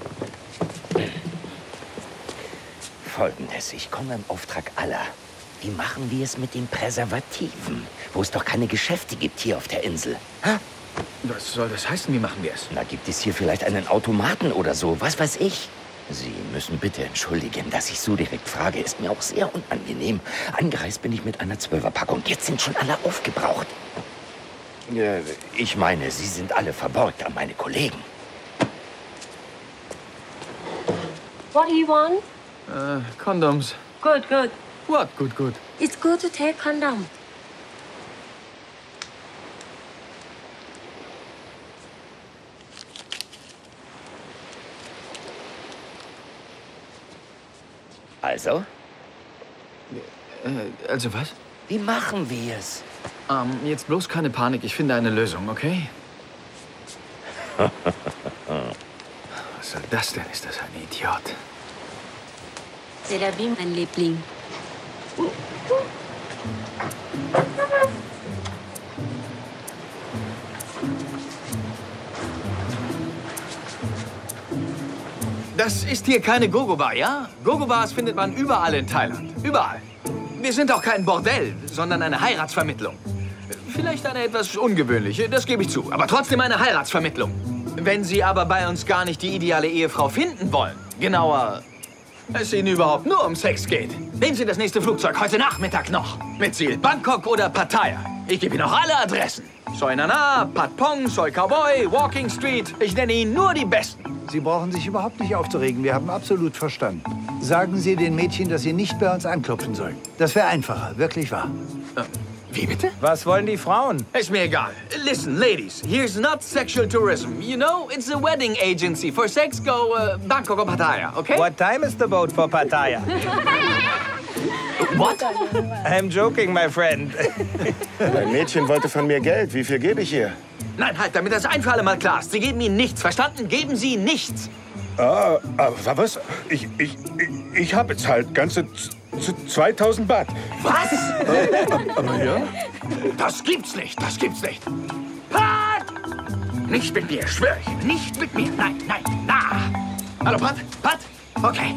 Folgendes, ich komme im Auftrag aller. Wie machen wir es mit den Präservativen, wo es doch keine Geschäfte gibt hier auf der Insel? Ha? Was soll das heißen? Wie machen wir es? Na, gibt es hier vielleicht einen Automaten oder so? Was weiß ich? Sie müssen bitte entschuldigen, dass ich so direkt frage. Ist mir auch sehr unangenehm. Angereist bin ich mit einer Zwölferpackung. Jetzt sind schon alle aufgebraucht. Äh, ich meine, Sie sind alle verborgt an meine Kollegen. What do you want? Uh, condoms. Good, good. What? Good, good. It's good to take condom. Also? Äh, also was? Wie machen wir es? Ähm, jetzt bloß keine Panik. Ich finde eine Lösung, okay? Was soll das denn? Ist das ein Idiot? Serabi, mein Liebling. Das ist hier keine Gogo-Bar, ja? Gogo-Bars findet man überall in Thailand. Überall. Wir sind auch kein Bordell, sondern eine Heiratsvermittlung. Vielleicht eine etwas ungewöhnliche, das gebe ich zu. Aber trotzdem eine Heiratsvermittlung. Wenn Sie aber bei uns gar nicht die ideale Ehefrau finden wollen, genauer, es Ihnen überhaupt nur um Sex geht, nehmen Sie das nächste Flugzeug heute Nachmittag noch. Mit Ziel Bangkok oder Pattaya. Ich gebe Ihnen noch alle Adressen. Soi Nana, Pat Pong, Soi Cowboy, Walking Street. Ich nenne Ihnen nur die besten. Sie brauchen sich überhaupt nicht aufzuregen. Wir haben absolut verstanden. Sagen Sie den Mädchen, dass sie nicht bei uns anklopfen sollen. Das wäre einfacher, wirklich wahr. Wie bitte? Was wollen die Frauen? Ist mir egal. Listen, ladies, here's not sexual tourism. You know, it's a wedding agency. For sex, go uh, Bangkok or Pattaya, okay? What time is the boat for Pattaya? What? I'm joking, my friend. Mein Mädchen wollte von mir Geld. Wie viel gebe ich ihr? Nein, halt, damit das ein für alle Mal klar ist. Sie geben Ihnen nichts, verstanden? Geben Sie nichts. Ah, aber was? Ich, ich, ich, ich habe bezahlt ganze zweitausend Baht. Was? Aber, aber ja? Das gibt's nicht, das gibt's nicht. Pat! Nicht mit mir, schwör ich. Nicht mit mir. Nein, nein, na. Hallo, Pat? Pat? Okay.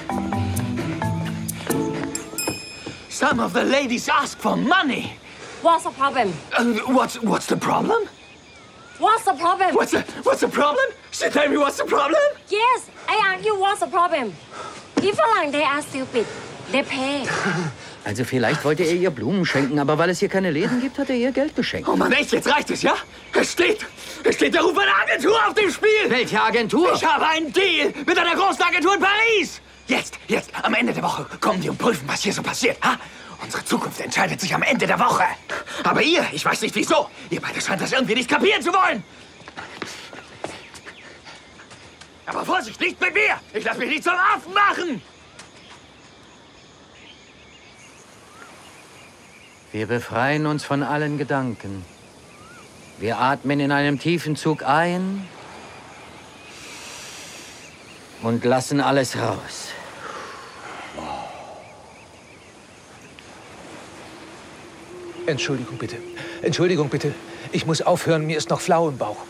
Some of the ladies ask for money. What's the problem? Uh, what's, what's the problem? What's the problem? What's the, what's the problem? She tell me what's the problem? Yes, I ask you what's the problem. If Falang, they are stupid. They pay. Also vielleicht wollte er ihr Blumen schenken, aber weil es hier keine Läden gibt, hat er ihr Geld geschenkt. Oh Mann, echt, jetzt reicht es, ja? Es steht, es steht der Ruf einer Agentur auf dem Spiel. Welche Agentur? Ich habe einen Deal mit einer großen Agentur in Paris. Jetzt, jetzt, am Ende der Woche kommen die und prüfen, was hier so passiert. Ha? Unsere Zukunft entscheidet sich am Ende der Woche. Aber ihr, ich weiß nicht wieso, ihr beide scheint das irgendwie nicht kapieren zu wollen. Aber Vorsicht, nicht mit mir! Ich lasse mich nicht zum Affen machen! Wir befreien uns von allen Gedanken. Wir atmen in einem tiefen Zug ein und lassen alles raus. Entschuldigung bitte. Entschuldigung bitte. Ich muss aufhören, mir ist noch flau im Bauch.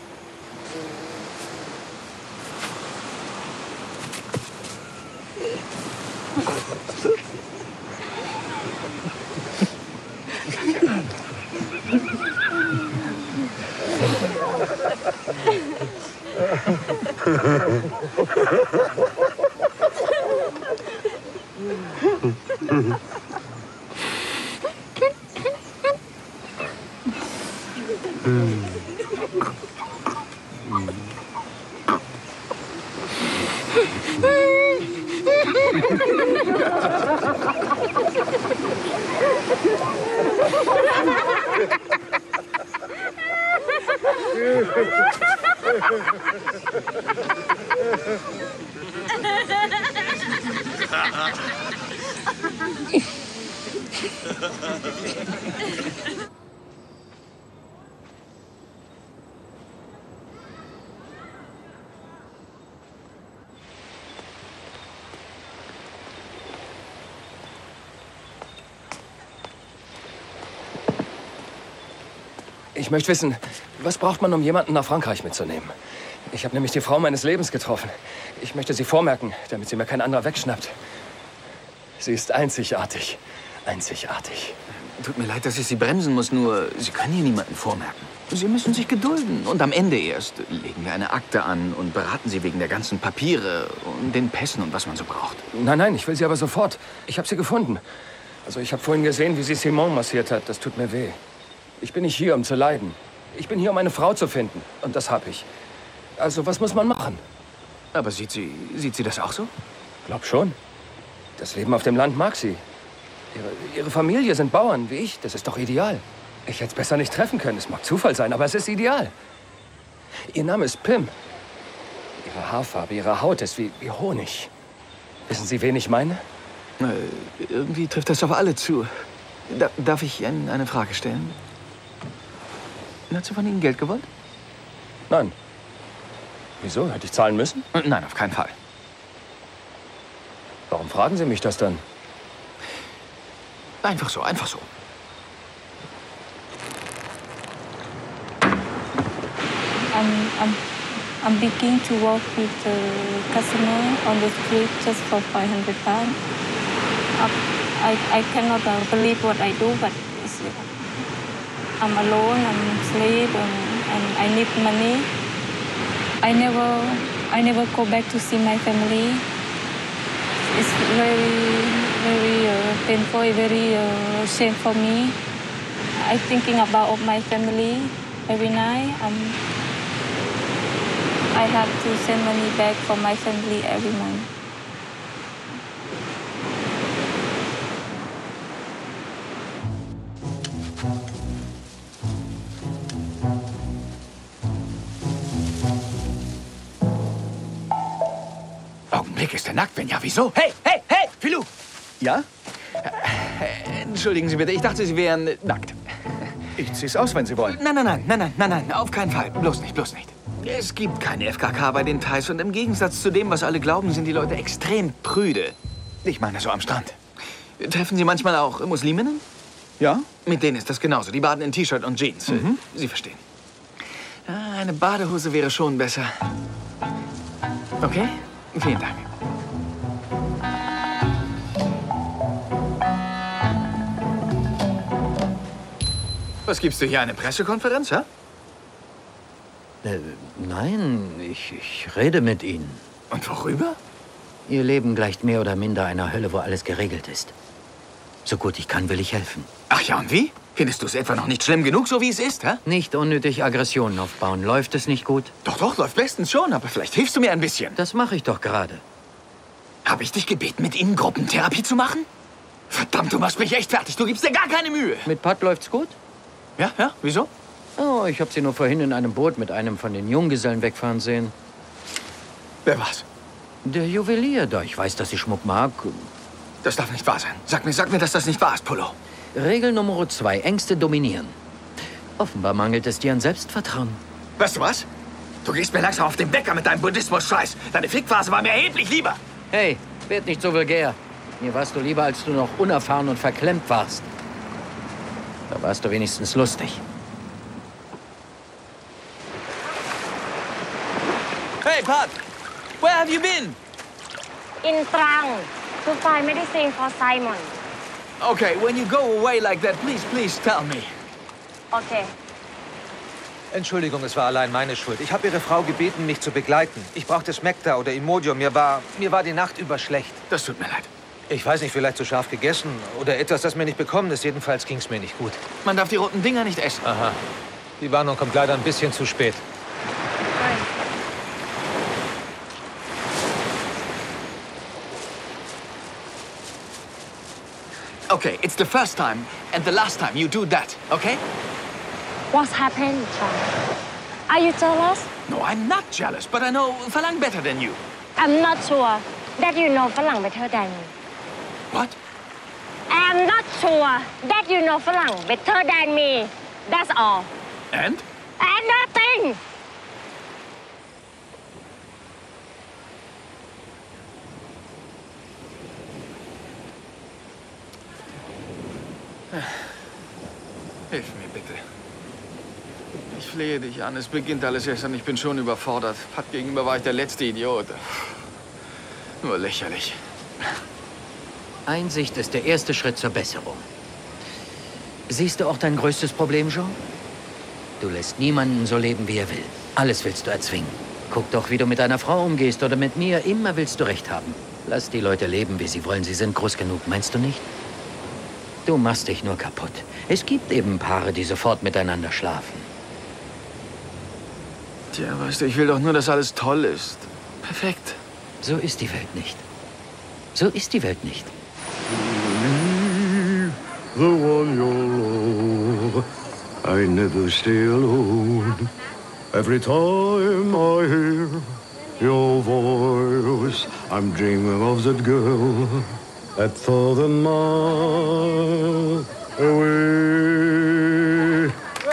Ich möchte wissen, was braucht man, um jemanden nach Frankreich mitzunehmen? Ich habe nämlich die Frau meines Lebens getroffen. Ich möchte sie vormerken, damit sie mir kein anderer wegschnappt. Sie ist einzigartig. Einzigartig. Tut mir leid, dass ich Sie bremsen muss, nur Sie können hier niemanden vormerken. Sie müssen sich gedulden. Und am Ende erst legen wir eine Akte an und beraten Sie wegen der ganzen Papiere und den Pässen und was man so braucht. Nein, nein, ich will sie aber sofort. Ich habe sie gefunden. Also ich habe vorhin gesehen, wie sie Simon massiert hat. Das tut mir weh. Ich bin nicht hier, um zu leiden. Ich bin hier, um eine Frau zu finden. Und das habe ich. Also, was muss man machen? Aber sieht sie, sieht sie das auch so? Glaub schon. Das Leben auf dem Land mag sie. Ihre, ihre Familie sind Bauern, wie ich. Das ist doch ideal. Ich hätte es besser nicht treffen können. Es mag Zufall sein, aber es ist ideal. Ihr Name ist Pim. Ihre Haarfarbe, ihre Haut ist wie, wie Honig. Wissen Sie, wen ich meine? Äh, irgendwie trifft das auf alle zu. Da, darf ich Ihnen eine Frage stellen? Hat sie von Ihnen Geld gewollt? Nein. Wieso? Hätte ich zahlen müssen? Nein, auf keinen Fall. Warum fragen Sie mich das dann? Einfach so, einfach so. I'm, I'm, I'm beginning to work with the customer on the street just for five hundred pounds. I, I cannot uh, believe what I do, but it's, I'm alone, I'm asleep, and, and I need money. I never, I never go back to see my family. It's very, very uh, painful, very uh, shame for me. I'm thinking about my family every night. Um, I have to send money back for my family every month. Augenblick, ist er nackt? Wenn ja, wieso? Hey, hey, hey, Philou! Ja? Äh, Entschuldigen Sie bitte, ich dachte, Sie wären nackt. Ich zieh's aus, wenn Sie wollen. Nein, nein, nein, nein, nein, nein, nein, auf keinen Fall. Bloß nicht, bloß nicht. Es gibt keine F K K bei den Thais und im Gegensatz zu dem, was alle glauben, sind die Leute extrem prüde. Ich meine so am Strand. Treffen Sie manchmal auch Musliminnen? Ja? Mit denen ist das genauso. Die baden in T-Shirt und Jeans. Mhm. Sie verstehen. Ja, eine Badehose wäre schon besser. Okay? Vielen Dank. Was gibst du hier, eine Pressekonferenz, hä? Äh, nein, ich, ich rede mit Ihnen. Und worüber? Ihr Leben gleicht mehr oder minder einer Hölle, wo alles geregelt ist. So gut ich kann, will ich helfen. Ach ja, und wie? Findest du es etwa noch nicht schlimm genug, so wie es ist, hä? Nicht unnötig Aggressionen aufbauen. Läuft es nicht gut? Doch, doch, läuft bestens schon, aber vielleicht hilfst du mir ein bisschen. Das mache ich doch gerade. Habe ich dich gebeten, mit ihnen Gruppentherapie zu machen? Verdammt, du machst mich echt fertig. Du gibst dir gar keine Mühe. Mit Pat läuft's gut? Ja, ja, wieso? Oh, ich habe sie nur vorhin in einem Boot mit einem von den Junggesellen wegfahren sehen. Wer war's? Der Juwelier da. Ich weiß, dass sie Schmuck mag. Das darf nicht wahr sein. Sag mir, sag mir, dass das nicht wahr ist, Polo. Regel Nummer zwei. Ängste dominieren. Offenbar mangelt es dir an Selbstvertrauen. Weißt du was? Du gehst mir langsam auf den Wecker mit deinem Buddhismus-Scheiß. Deine Fickphase war mir erheblich lieber. Hey, werd nicht so vulgär. Mir warst du lieber, als du noch unerfahren und verklemmt warst. Da warst du wenigstens lustig. Hey, Pat! Where have you been? In Trang to find medicine for Simon. Okay, when you go away like that, please, please tell me. Okay. Entschuldigung, es war allein meine Schuld. Ich habe Ihre Frau gebeten, mich zu begleiten. Ich brauchte Smecta oder Imodium. Mir war, mir war die Nacht über schlecht. Das tut mir leid. Ich weiß nicht, vielleicht zu scharf gegessen oder etwas, das mir nicht bekommen ist. Jedenfalls ging es mir nicht gut. Man darf die roten Dinger nicht essen. Aha. Die Warnung kommt leider ein bisschen zu spät. Okay, it's the first time and the last time you do that, okay? What's happened, John? Are you jealous? No, I'm not jealous, but I know Falang better than you. I'm not sure that you know Falang better than me. What? I'm not sure that you know Falang better than me. That's all. And? And nothing. Hilf mir bitte. Ich flehe dich an. Es beginnt alles erst und ich bin schon überfordert. Pat gegenüber war ich der letzte Idiot. Nur lächerlich. Einsicht ist der erste Schritt zur Besserung. Siehst du auch dein größtes Problem, Jean? Du lässt niemanden so leben, wie er will. Alles willst du erzwingen. Guck doch, wie du mit deiner Frau umgehst oder mit mir. Immer willst du Recht haben. Lass die Leute leben, wie sie wollen. Sie sind groß genug, meinst du nicht? Du machst dich nur kaputt. Es gibt eben Paare, die sofort miteinander schlafen. Tja, weißt du, ich will doch nur, dass alles toll ist. Perfekt. So ist die Welt nicht. So ist die Welt nicht. The one you love, I never stay alone. Every time I hear your voice, I'm dreaming of that girl at thousand miles away.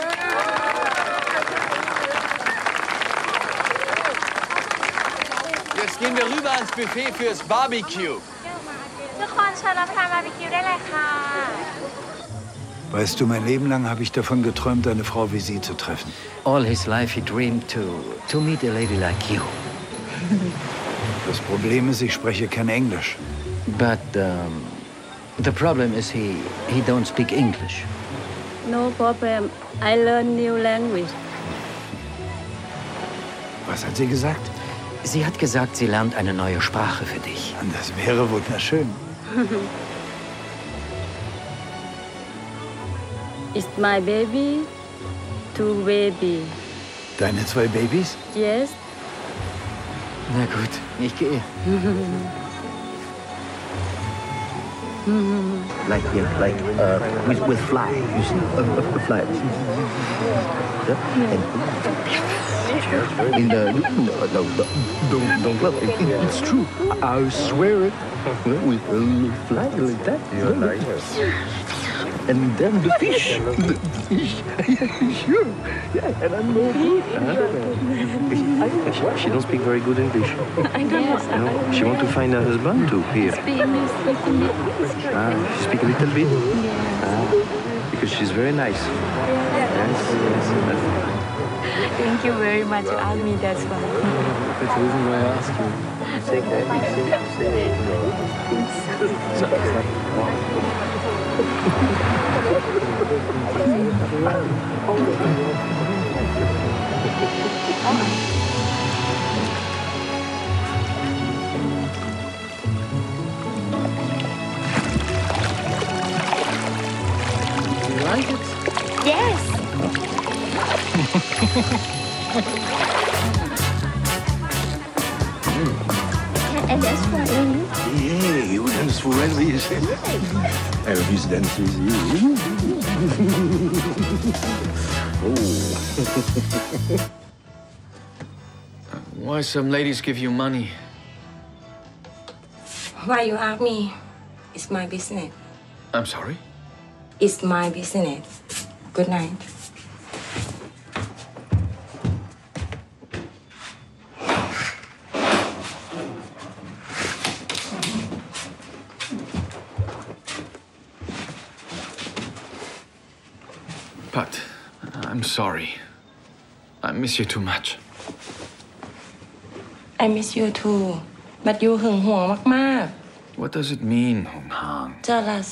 Jetzt gehen wir rüber ans Buffet fürs Barbecue. Weißt du, mein Leben lang habe ich davon geträumt, eine Frau wie Sie zu treffen. All his life he dreamed to, to meet a lady like you. Das Problem ist, ich spreche kein Englisch. But um, the problem is he, he don't speak English. No problem. I learn new language. Was hat sie gesagt? Sie hat gesagt, sie lernt eine neue Sprache für dich. Das wäre wunderschön. It's my baby, two baby. Deine zwei Babys? Yes. Na gut, ich gehe. Like here, like uh, with, with fly, you see, a, a fly. Yeah? And in the no, no, don't don't laugh. It, it, it's true. I swear it. With a fly like that. And then the fish, the fish. Sure. Yeah, and I'm no good. She, she don't speak very good English. I don't know. No, she want to find a husband too here. Ah, she speak a little bit. Ah, because she's very nice. Yes, yes. Thank you very much. You asked me, that's why. That's the reason why I ask you. You say that. You say, you say. You like it? Yes. And that's for you. Yeah, you dance for Elvis. Elvis dance with you. Oh. Why some ladies give you money? Why you ask me? It's my business. I'm sorry? It's my business. Good night. But I'm sorry. I miss you too much. I miss you too. But you หึงหวงมาก What does it mean, Hong Hang? ๆ Jealous.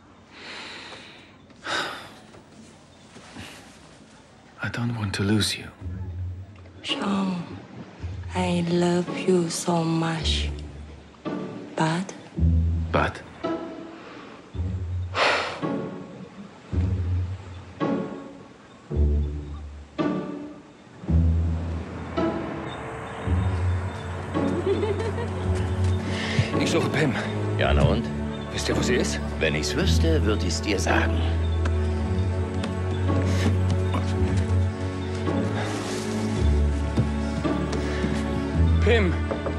I don't want to lose you. Sean, I love you so much. But But? Ich suche Pim. Ja, na und? Wisst ihr, wo sie ist? Wenn ich's wüsste, würde ich's dir sagen. Pim!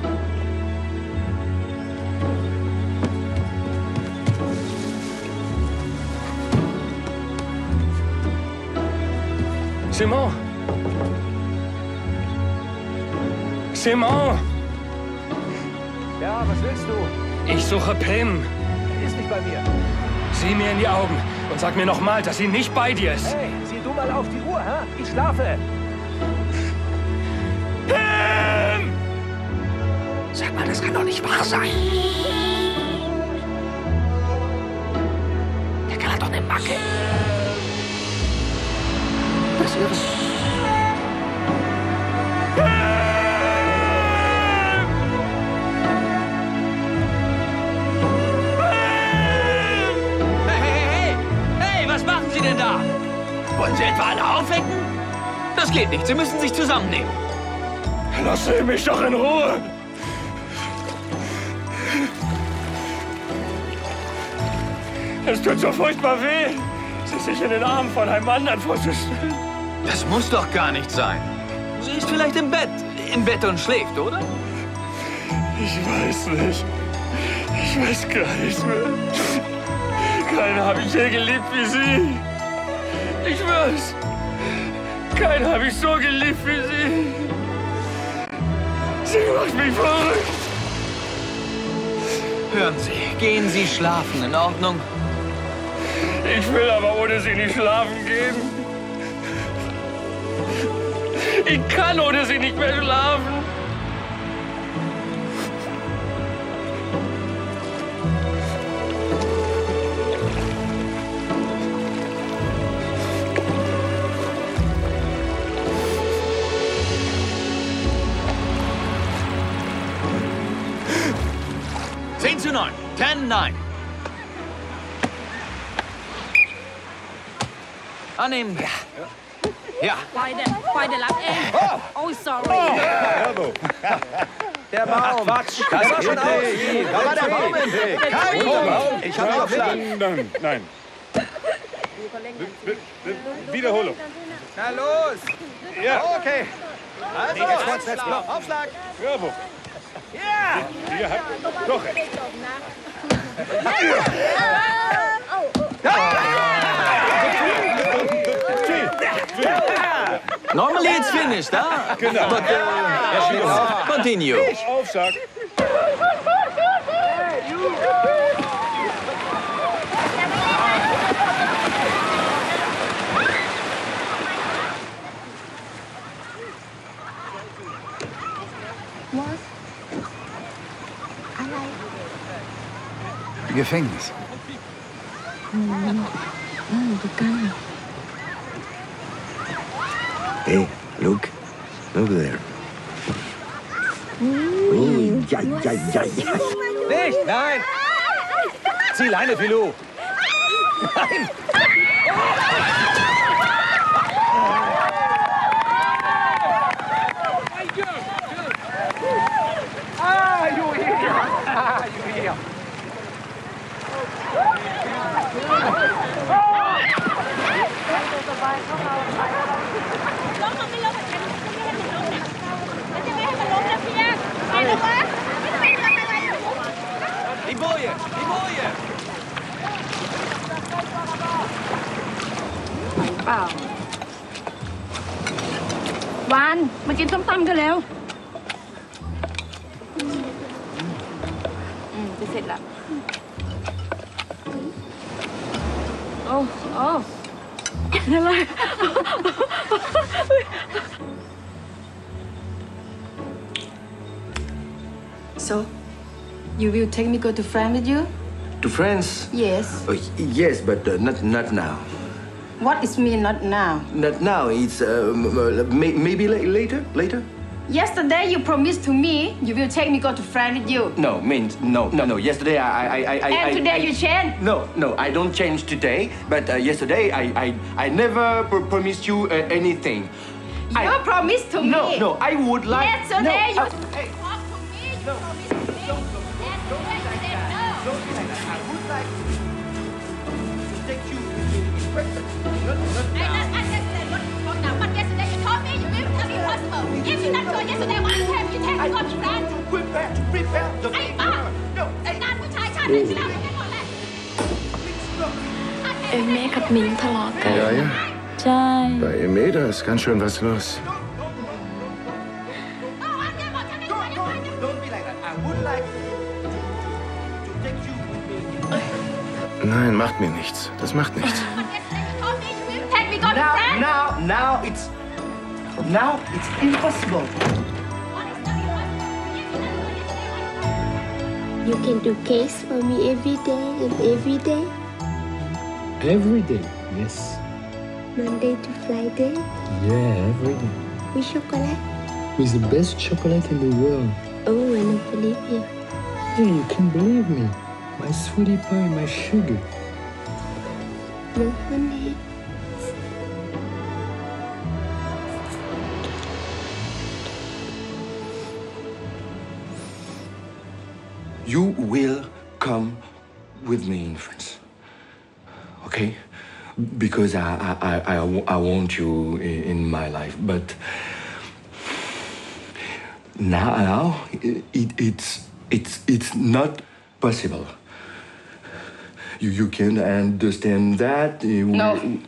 Simon! Simon! Ja, was willst du? Ich suche Pim. Die ist nicht bei mir. Sieh mir in die Augen und sag mir nochmal, dass sie nicht bei dir ist. Hey, sieh du mal auf die Uhr, hä? Ich schlafe. Pim! Sag mal, das kann doch nicht wahr sein. Der Kerl hat doch eine Macke. Was ist? Was machen Sie denn da? Wollen Sie etwa alle aufwecken? Das geht nicht. Sie müssen sich zusammennehmen. Lasse mich doch in Ruhe! Es tut so furchtbar weh, sie sich in den Armen von einem anderen vorzustellen. Das muss doch gar nicht sein. Sie ist vielleicht im Bett. Im Bett und schläft, oder? Ich weiß nicht. Ich weiß gar nichts mehr. Keinen habe ich je geliebt wie sie. Ich schwör's. Keinen habe ich so geliebt wie sie. Sie macht mich verrückt. Hören Sie, gehen Sie schlafen, in Ordnung? Ich will aber ohne sie nicht schlafen gehen. Ich kann ohne sie nicht mehr schlafen. zehn zu neun. zehn neun. Annehmen. Ja. Ja. ปล่อยเดี๋ยวปล่อยเดี๋ยวรับเอง Oh sorry Bravo. Der Baum. Quatsch. Das war schon aus. Da war der Baum im Weg. Kein Baum. Ich habe Aufschlag. Nein, nein. W w Wiederholung. Na los. Ja. Okay. Also, Aufschlag. Aufschlag. Bravo. Ja. Ihr habt doch recht. Normally it's finished, huh? Genau. But uh, continue. Aufschlag. Gefängnis. Hey, look. Look there. Oh, ja, ja, ja, ja. Nicht, nein. Zieh Leine, Filou. Nein. Ah, you here. Ah, you here. Die Boje, die Boje. เปล่า วานมากินส้มตำกันแล้วอืมจะเสร็จละโอ้โอ้อะไร So, you will take me go to France with you? To France? Yes. Oh, yes, but uh, not not now. What is mean not now? Not now. It's uh, uh, may, maybe la later. Later. Yesterday you promised to me you will take me go to France with you. No, means no, no, no. Yesterday I, I, I, I. And I, today I, you change? No, no. I don't change today. But uh, yesterday I, I, I never pr promised you uh, anything. You I, promised to no, me. No, no. I would like. Yesterday no, you. uh, hey. Talk to me. You promised to me. And today you said no. I would like to take you in person. I understand what you want now, but yesterday you told me you will tell me possible. If you not go yesterday, what you tell me? You tell me go to France. Prepare to prepare the ไอ้บ้า No, งานผู้ชายชาติหนึ่งที่เราไม่ได้หมดเลยเอเมกับมิงทะเลาะกัน Ja, ja. ใช่ Bei Emeda ist ganz schön was los. Don't be like that. I would like to take you in Nein, macht mir nichts. Das macht nichts. Take me go to Now, France. now, now it's now it's impossible. You can do cakes for me every day and every day, Every day, yes. Monday to Friday, Yeah, every day. with chocolate. With the best chocolate in the world. Oh, I don't believe you. Hey, you can believe me. My sweetie pie, my sugar. No honey. You will come with me in France. Okay? Because I, I, I, I, I want you in, in my life. But now, now it, it's, it's, it's not possible. You, you can understand that. You, No.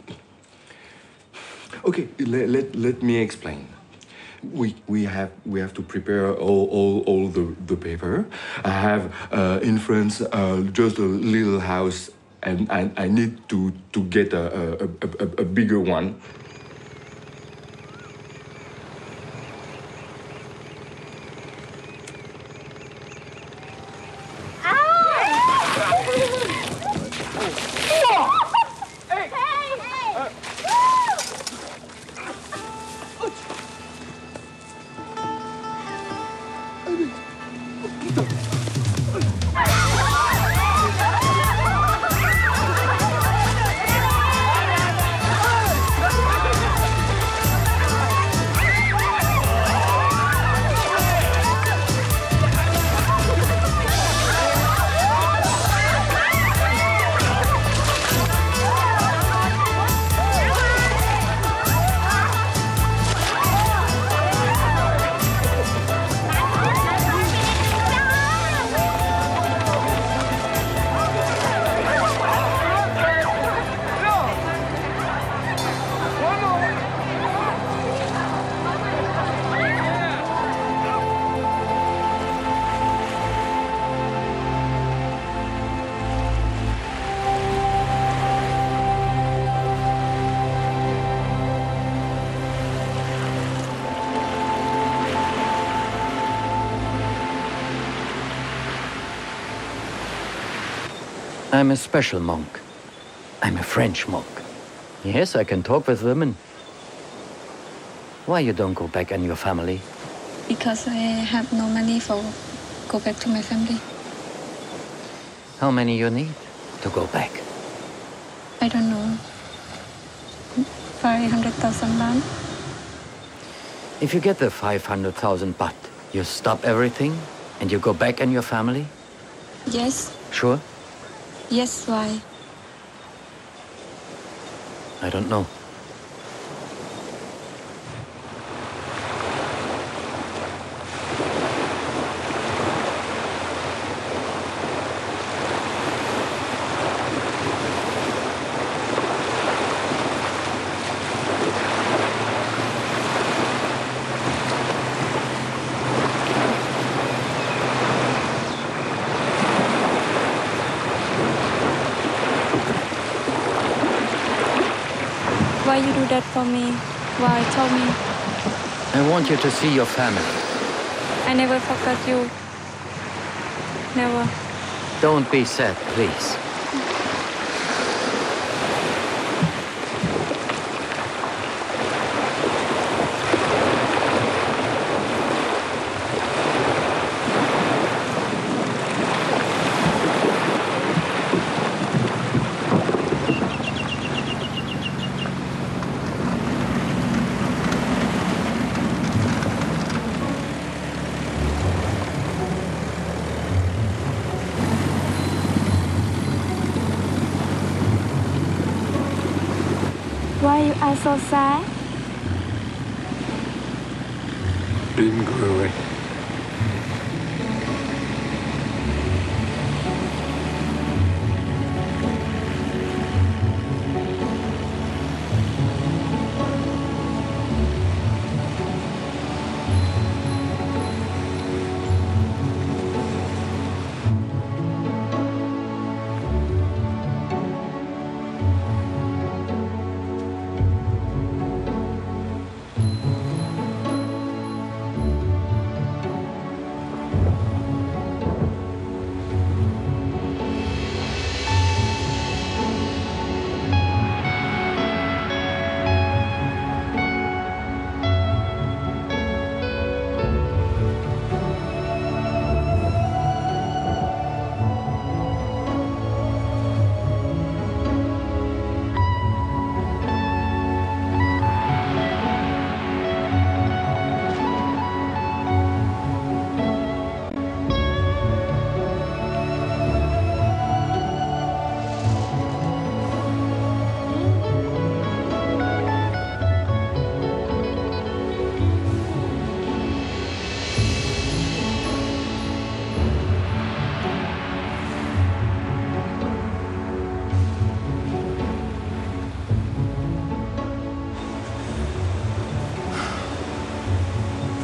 Okay, let, let, let me explain. We, we have we have to prepare all, all, all the, the paper. I have uh, in France uh, just a little house and I, I need to, to get a, a, a, a bigger one. I'm a special monk. I'm a French monk. Yes, I can talk with women. Why you don't go back and your family? Because I have no money for go back to my family. How many you need to go back? I don't know. five hundred thousand baht. If you get the five hundred thousand baht, you stop everything and you go back and your family? Yes. Sure? Yes, why? I don't know. Why you do that for me? Why? Tell me. I want you to see your family. I never forgot you. Never. Don't be sad, please. Why you are so sad? Didn't go away.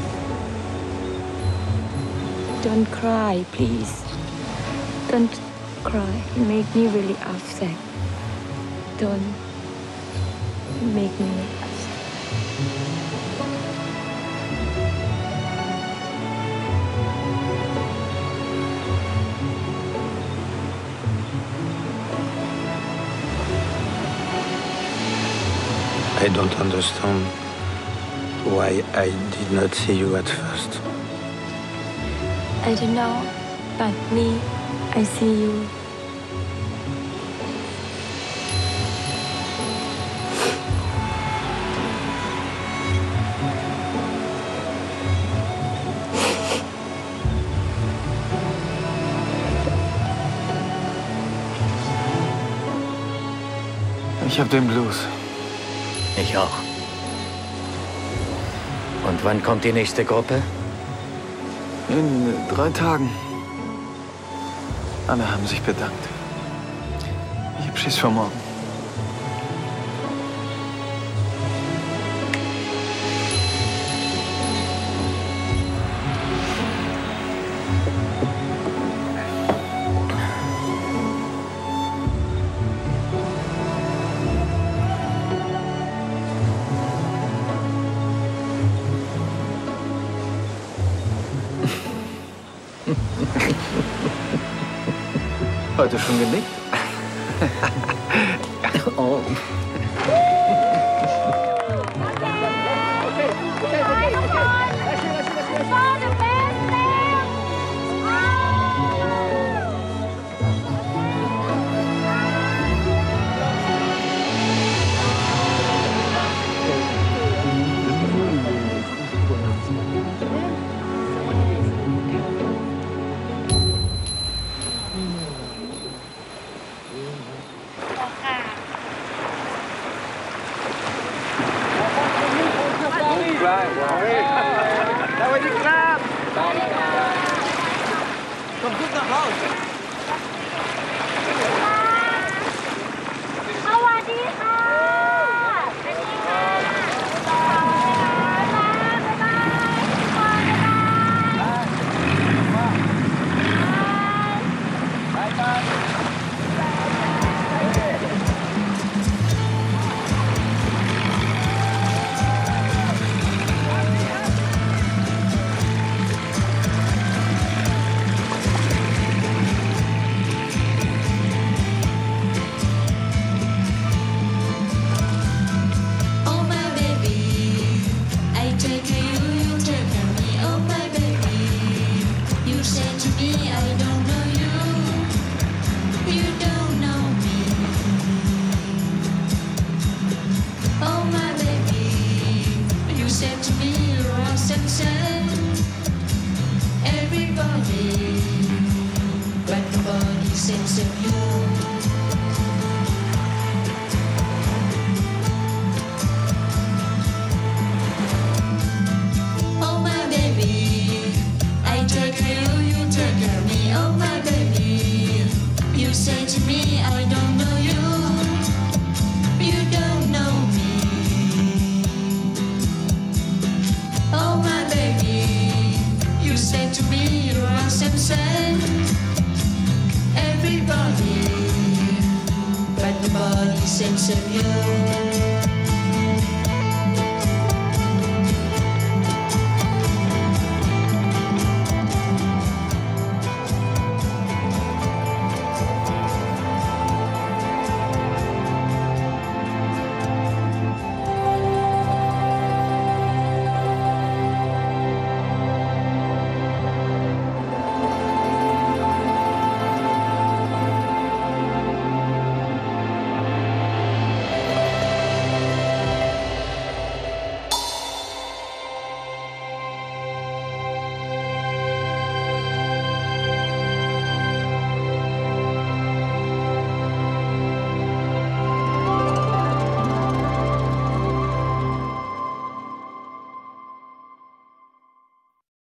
Don't cry, please. Don't cry. It make me really upset. Don't make me upset. I don't understand why I did not see you at first. I don't know, but me, I see you. Ich hab den Blues. Ich auch. Und wann kommt die nächste Gruppe? In drei Tagen. Alle haben sich bedankt. Ich hab Schiss vor morgen. Heute schon genickt? Oh. Komm gut nach Hause. สวัสดีค่ะ Everybody, but nobody sense of you.